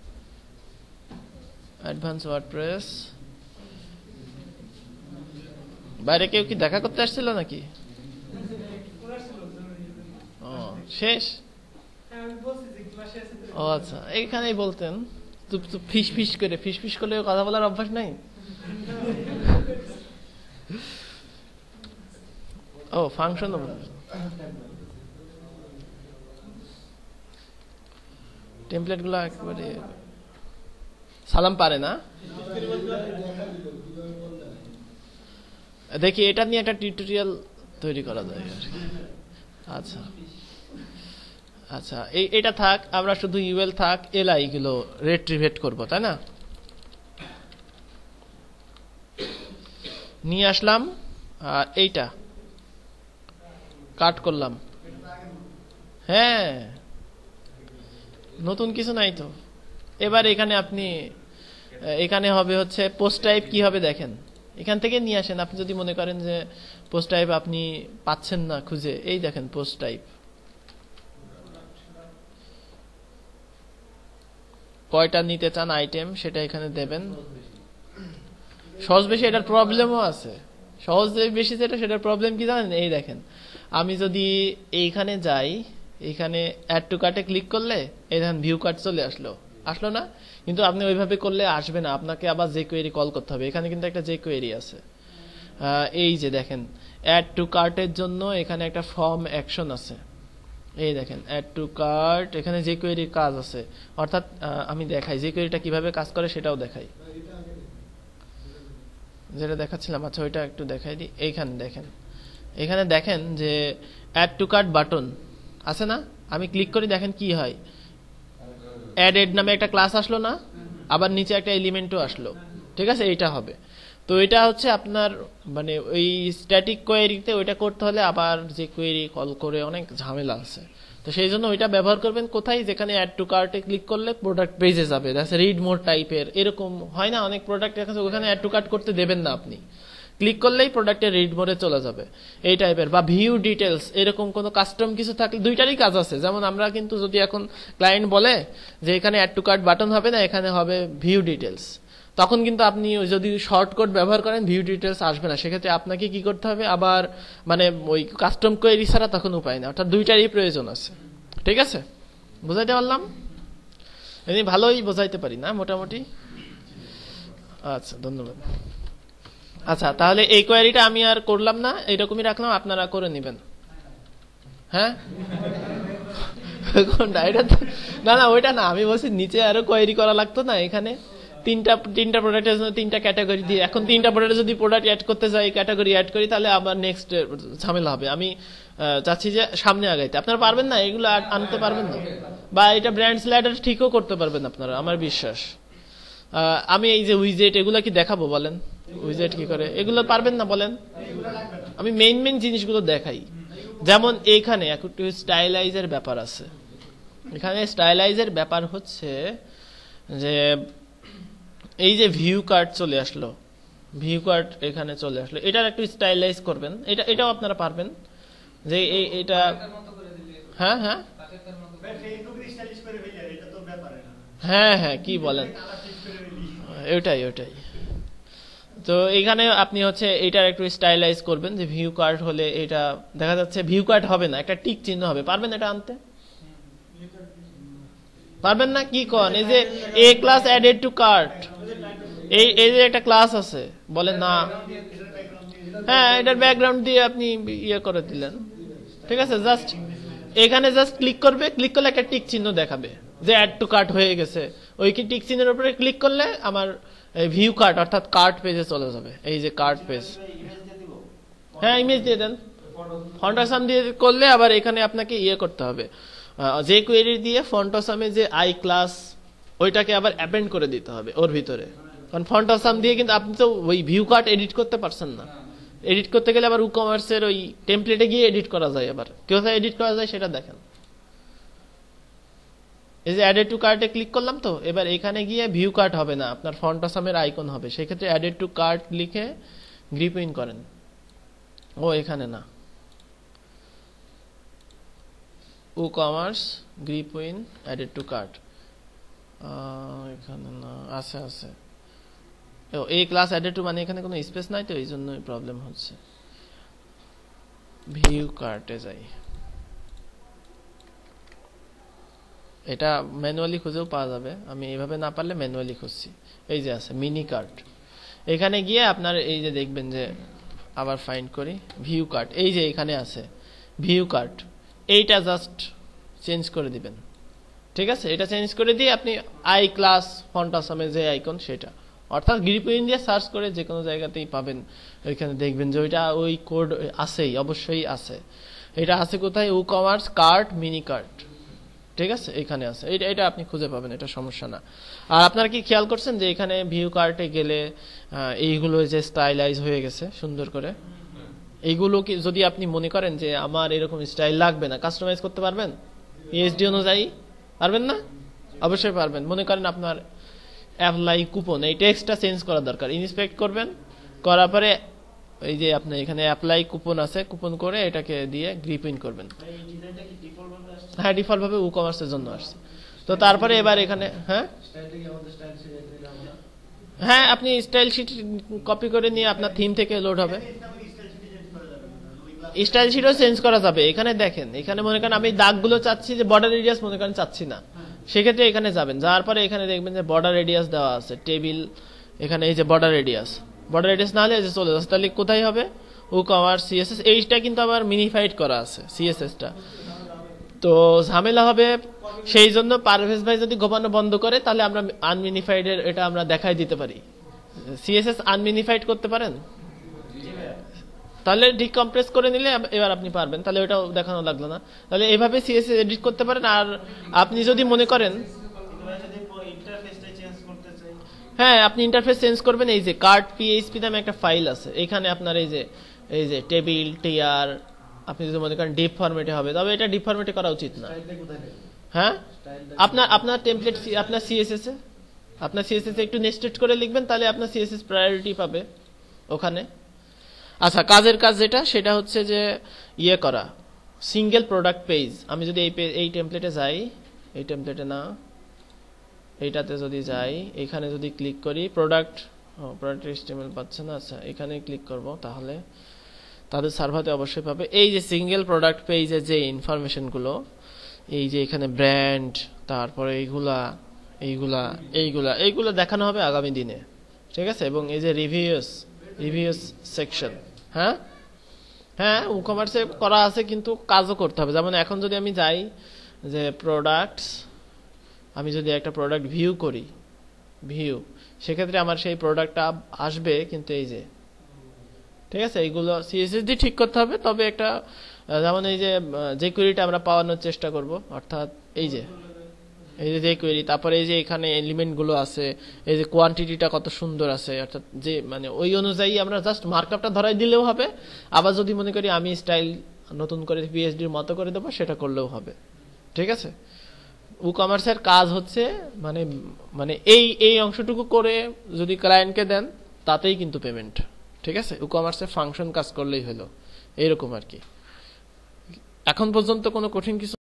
অ্যাডভান্স ওয়ার্ডপ্রেস। বাইরে কেউ কি দেখা করতে আসছিল নাকি? ও শেষ? ও আচ্ছা, এইখানেই বলতেন। ফিস ফিস করলে কথা বলার অভ্যাস নাই? ও ফাংশন টেমপ্লেট গুলো একেবারে সালাম পারে না। দেখি এটা নিয়ে একটা টিউটোরিয়াল তৈরি করা যায় আর কি। আচ্ছা আচ্ছা, এটা থাক, আমরা শুধু ইউএল থাক এলআই গুলো রিট্রিভেট করব, তাই না? নিয়ে আসলাম আর এইটা কাট করলাম। হ্যাঁ, নতুন কিছু নাই তো। এবার এখানে আপনি এখানে হবে হচ্ছে পোস্ট টাইপ কি হবে দেখেন, এখান থেকে নিয়ে আসেন। আপনি যদি মনে করেন যে পোস্ট টাইপ আপনি পাচ্ছেন না খুঁজে, এই দেখেন পোস্ট টাইপ কয়টা নিতে চান আইটেম সেটা এখানে দেবেন। সহজ বেশি এটার প্রবলেমও আছে। সহজ বেশি যেটা সেটার প্রবলেম কি জানেন? এই দেখেন, আমি যদি এইখানে যাই, এখানে অ্যাড টু কার্টে ক্লিক করলে এই দেখেন ভিউ কার্ট চলে আসলো না? কিন্তু আপনি ওইভাবে করলে আসবে না, আপনাকে আবার যে কোয়েরি কল করতে হবে। এখানে কিন্তু একটা যে কোয়েরি আছে, এই যে দেখেন অ্যাড টু কার্টের জন্য এখানে একটা ফর্ম অ্যাকশন আছে। এই দেখেন অ্যাড টু কার্ট, এখানে যে কোয়েরির কাজ আছে। অর্থাৎ আমি দেখাই যে কোয়েরিটা কিভাবে কাজ করে, সেটাও দেখাই, যেটা দেখাচ্ছিলাম। আচ্ছা ওইটা একটু দেখাই দিই। এইখানে দেখেন, এখানে দেখেন যে অ্যাড টু কার্ট বাটন আছে না? আমি ক্লিক করি, দেখেন কি হয়, অ্যাডেড নামে একটা ক্লাস আসলো না, আবার নিচে একটা এলিমেন্টও আসলো। ঠিক আছে, এইটা হবে। তো এটা হচ্ছে আপনার মানে ওই স্ট্যাটিক কোয়েরিতে ওইটা করতে হলে আবার যে কোয়েরি কল করে অনেক ঝামেলা আছে। তো সেই জন্য ওইটা ব্যবহার করবেন কোথায়, যেখানে অ্যাড টু কার্টে ক্লিক করলে প্রোডাক্ট পেজে যাবে, দ্যাটস রিড মোর টাইপের। এরকম হয় না অনেক প্রোডাক্ট আছে, ওখানে অ্যাড টু কার্ট করতে দেবেন না আপনি, ক্লিক করলেই প্রোডাক্টের রিড মোডে চলে যাবে এই টাইপের। বা ভিউ ডিটেলস, এরকম কোনো কাস্টম কিছু থাকলে দুইটারই কাজ আছে। যেমন আমরা কিন্তু যদি এখন ক্লায়েন্ট বলে যে এখানে অ্যাড টু কার্ট বাটন হবে না, এখানে হবে ভিউ ডিটেলস, তখন কিন্তু আপনি যদি শর্টকাট ব্যবহার করেন ভিউ ডিটেলস আসবে না। সেক্ষেত্রে আপনাকে কি করতে হবে, আবার মানে ওই কাস্টম কোয়েরি ছাড়া তখন উপায় না। অর্থাৎ দুইটারই প্রয়োজন আছে। ঠিক আছে, বুঝাইতে পারলাম? এমনি ভালোই বোঝাইতে পারি না মোটামুটি? আচ্ছা, ধন্যবাদ। আচ্ছা, তাহলে এই কোয়েরিটা আমি আর করলাম না, এইরকমই রাখলাম, আপনারা করে নেবেন। হ্যাঁ, কোনটা? এটা না না, ওইটা না, আমি বলছি নিচে আরো কোয়েরি করা লাগতো না। এখানে তিনটা প্রোডাক্টের জন্য তিনটা ক্যাটাগরি দিয়ে, এখন তিনটা প্রোডাক্টে যদি প্রোডাক্ট অ্যাড করতে যাই, ক্যাটাগরি অ্যাড করি, তাহলে আবার নেক্সট ঝামেলা হবে। আমি চাচ্ছি যে সামনে আগাইতে। আপনারা পারবেন না, এগুলো আনতে পারবেন না, বা এটা ব্র্যান্ডস ল্যাডার ঠিকও করতে পারবেন আপনারা, আমার বিশ্বাস। আমি এই যে উইজেট, এগুলো কি দেখাবো বলেন? উইজেট কি করে, এগুলো পারবেন না বলেন? আমি মেইন জিনিসগুলো দেখাই। যেমন এইখানে একটু স্টাইলাইজের ব্যাপার আছে। এখানে স্টাইলাইজের ব্যাপার হচ্ছে যে এই যে ভিউ কার্ট চলে আসলো, ভিউ কার্ট এখানে চলে আসলো, এটার একটু স্টাইলাইজ করবেন। এটাও আপনারা পারবেন যে এটা, হ্যাঁ হ্যাঁ হ্যাঁ হ্যাঁ, কি বলেন, ওটাই। তো এখানে আপনি হচ্ছে এটার একটু স্টাইলাইজ করবেন, যে ভিউ কার্ট হলে এটা দেখা যাচ্ছে ভিউ কার্ট হবে না, একটা টিক চিহ্ন হবে। পারবেন এটা আনতে? পারবেন না? কি কন? এই যে a class added to cart, এই যে একটা ক্লাস আছে, বলেন না? হ্যাঁ, এটার ব্যাকগ্রাউন্ড দিয়ে আপনি ইয়ে করে দিলেন। ঠিক আছে, জাস্ট এখানে জাস্ট ক্লিক করবে, ক্লিক করলে একটা টিক চিহ্ন দেখাবে যে অ্যাড টু কার্ট হয়ে গেছে। ওই কি টিক চিহ্নের উপরে ক্লিক করলে আমার ভিউ কার্ট অর্থাৎ কার্ট পেজে চলে যাবে। এই যে কার্ট পেজ, হ্যাঁ ইমেজ দিয়ে দেন, ফন্ট আসাম দিয়ে করলে আবার এখানে আপনাকে ইয়ে করতে হবে, যে কোয়েরি দিয়ে ফন্ট আসামে যে আই ক্লাস ওইটাকে আবার অ্যাপেন্ড করে দিতে হবে ওর ভিতরে। কারণ ফন্ট আসাম দিয়ে কিন্তু আপনি তো ওই ভিউ কার্ট এডিট করতে পারছেন না। এডিট করতে গেলে আবার ই-কমার্সের ওই টেমপ্লেটে গিয়ে এডিট করা যায়। আবার কোথায় এডিট করা যায় সেটা দেখেন। এই যে অ্যাডেড টু কার্টে ক্লিক করলাম, তো এবার এখানে গিয়ে ভিউ কার্ট হবে না, আপনার ফন্ট আসামের আইকন হবে। সেক্ষেত্রে অ্যাডেড টু কার্ট লিখে গ্রিপ ইন করেন। ও এখানে না, e-commerce grep in added to cart, এখানে না, আছে। এই ক্লাস অ্যাডেড টু, মানে এখানে কোনো স্পেস নাই, তো এই জন্যই প্রবলেম হচ্ছে। ভিউ কার্টে যাই, এটা ম্যানুয়ালি খুঁজেও পাওয়া যাবে, আমি এইভাবে না পারলে ম্যানুয়ালি খুঁজছি। এই যে আছে মিনি কার্ট, এখানে গিয়ে আপনার এই যে দেখবেন যে, আবার ফাইন্ড করি ভিউ কার্ট, এই যে এখানে আছে ভিউ কার্ট, এইটা জাস্ট চেঞ্জ করে দিবেন। ঠিক আছে, এটা চেঞ্জ করে দিয়ে আপনি আই ক্লাস ফন্ট আসামে যে আইকন সেটা অর্থাৎ গ্রিপইন দিয়ে সার্চ করে যে কোনো জায়গাতেই পাবেন, ওইখানে দেখবেন যে ওইটা ওই কোড আছেই, অবশ্যই আছে। এটা আছে কোথায়? ই-কমার্স কার্ট, মিনি কার্ট, ঠিক আছে, এখানে আছে। এটা আপনি খুঁজে পাবেন, এটা সমস্যা না। আর আপনারা কি খেয়াল করছেন যে এখানে ভিউ কার্টে গেলে এইগুলো যে স্টাইলাইজ হয়ে গেছে সুন্দর করে, এইগুলো কি যদি আপনি মনে করেন যে আমার এরকম স্টাইল লাগবে না, কাস্টমাইজ করতে পারবেন পিএইচডি অনুযায়ী? পারবেন না? অবশ্যই পারবেন। মনে করেন আপনার অ্যাপ্লাই কুপন, এই টেক্সটটা চেঞ্জ করা দরকার, ইন্সপেক্ট করবেন, করার পরে এই যে আপনি এখানে অ্যাপ্লাই কুপন আছে, কুপন করে এটাকে দিয়ে গ্রিপইন করবেন। হ্যাঁ, ডিফল্ট ভাবে ই-কমার্সের জন্য আসছে। তো তারপরে এবার এখানে হ্যাঁ আপনি স্টাইল শিট কপি করে নিয়ে আপনার থিম থেকে লোড হবে। স্টাইল শিটও চেঞ্জ করা যাবে। এখানে দেখেন, এখানে মনে করেন আমি দাগগুলো চাচ্ছি যে বর্ডার রেডিয়াস মনে করেন চাচ্ছি না, সেক্ষেত্রে এখানে যাবেন, যাওয়ার পরে এখানে দেখবেন যে বর্ডার রেডিয়াস দেওয়া আছে, টেবিল, এখানে এই যে বর্ডার রেডিয়াস না হলে যে চলে যাচ্ছে, তাহলে কোথায় হবে? E-commerce CSS. এইটা কিন্তু আবার মিনিফাইড করা আছে সিএসএসটা, তো ঝামেলা হবে। সেই জন্য পারভেজ ভাই যদি ঘুমানো বন্ধ করে তাহলে আমরা আনমিনিফাইড এর এটা আমরা দেখাই দিতে পারি। সিএসএস আনমিনিফাইড করতে পারেন? তাহলে ডিকম্প্রেস করে নিলে এবার আপনি পারবেন, তাহলে ওটাও দেখানো লাগলো না। তাহলে এইভাবে সিএসএস এডিট করতে পারেন। আর আপনি যদি মনে করেন হ্যাঁ আপনি ইন্টারফেস চেঞ্জ করবেন, এই যে কার্ট পিএইচপি নামে একটা ফাইল আছে, এখানে আপনার এই যে টেবিল টিআর, আপনি যদি মনে করেন ডিপ ফরম্যাটে হবে, তবে এটা ডিপ ফরম্যাটে করা উচিত না। হ্যাঁ আপনার টেমপ্লেট আপনার সিএসএস একটু নেস্টেড করে লিখবেন, তাহলে আপনার সিএসএস প্রায়োরিটি পাবে ওখানে। আচ্ছা, কাজের কাজ যেটা, সেটা হচ্ছে যে ইয়ে করা সিঙ্গেল প্রোডাক্ট পেজ। আমি যদি এই টেমপ্লেটে যাই, এই টেমপ্লেটে না, এইটাতে যদি যাই, এখানে যদি ক্লিক করি প্রোডাক্ট HTML পাচ্ছে না, আচ্ছা এখানে ক্লিক করব, তাহলে তাদের সার্ভারে অবশ্যই পাবে। এই যে সিঙ্গেল প্রোডাক্ট পেজের যে ইনফরমেশনগুলো, এই যে এখানে ব্র্যান্ড, তারপরে এইগুলা দেখানো হবে আগামী দিনে, ঠিক আছে। এবং এই যে রিভিউস সেকশন, হ্যাঁ ই-কমার্সে করা আছে, কিন্তু কাজও করতে হবে। যেমন এখন যদি আমি যাই যে প্রোডাক্টস, আমি যদি একটা প্রোডাক্ট ভিউ করি, সেক্ষেত্রে আমার সেই প্রোডাক্টটা আসবে, কিন্তু এই যে, ঠিক আছে, এইগুলো সিএসএস দিয়ে ঠিক করতে হবে। তবে একটা যেমন এই যে কোয়েরিটা আমরা পাওয়ানোর চেষ্টা করব, অর্থাৎ এই যে কোয়েরি, তারপরে এই যে এখানে এলিমেন্ট গুলো আছে, এই যে কোয়ান্টিটিটা কত সুন্দর আছে, অর্থাৎ যে মানে ওই অনুযায়ী আমরা জাস্ট মার্কআপটা ধরাই দিলেও হবে। আবার যদি মনে করি আমি স্টাইল নতুন করে পিএইচডির মতো করে দেবো, সেটা করলেও হবে, ঠিক আছে। ই-কমার্সের কাজ হচ্ছে মানে এই অংশটুকু করে যদি ক্লায়েন্টকে দেন, তাতেই কিন্তু পেমেন্ট, ঠিক আছে। ই-কমার্সের ফাংশন কাজ করলেই হলো, এইরকম আর কি। এখন পর্যন্ত কোনো কঠিন কিছু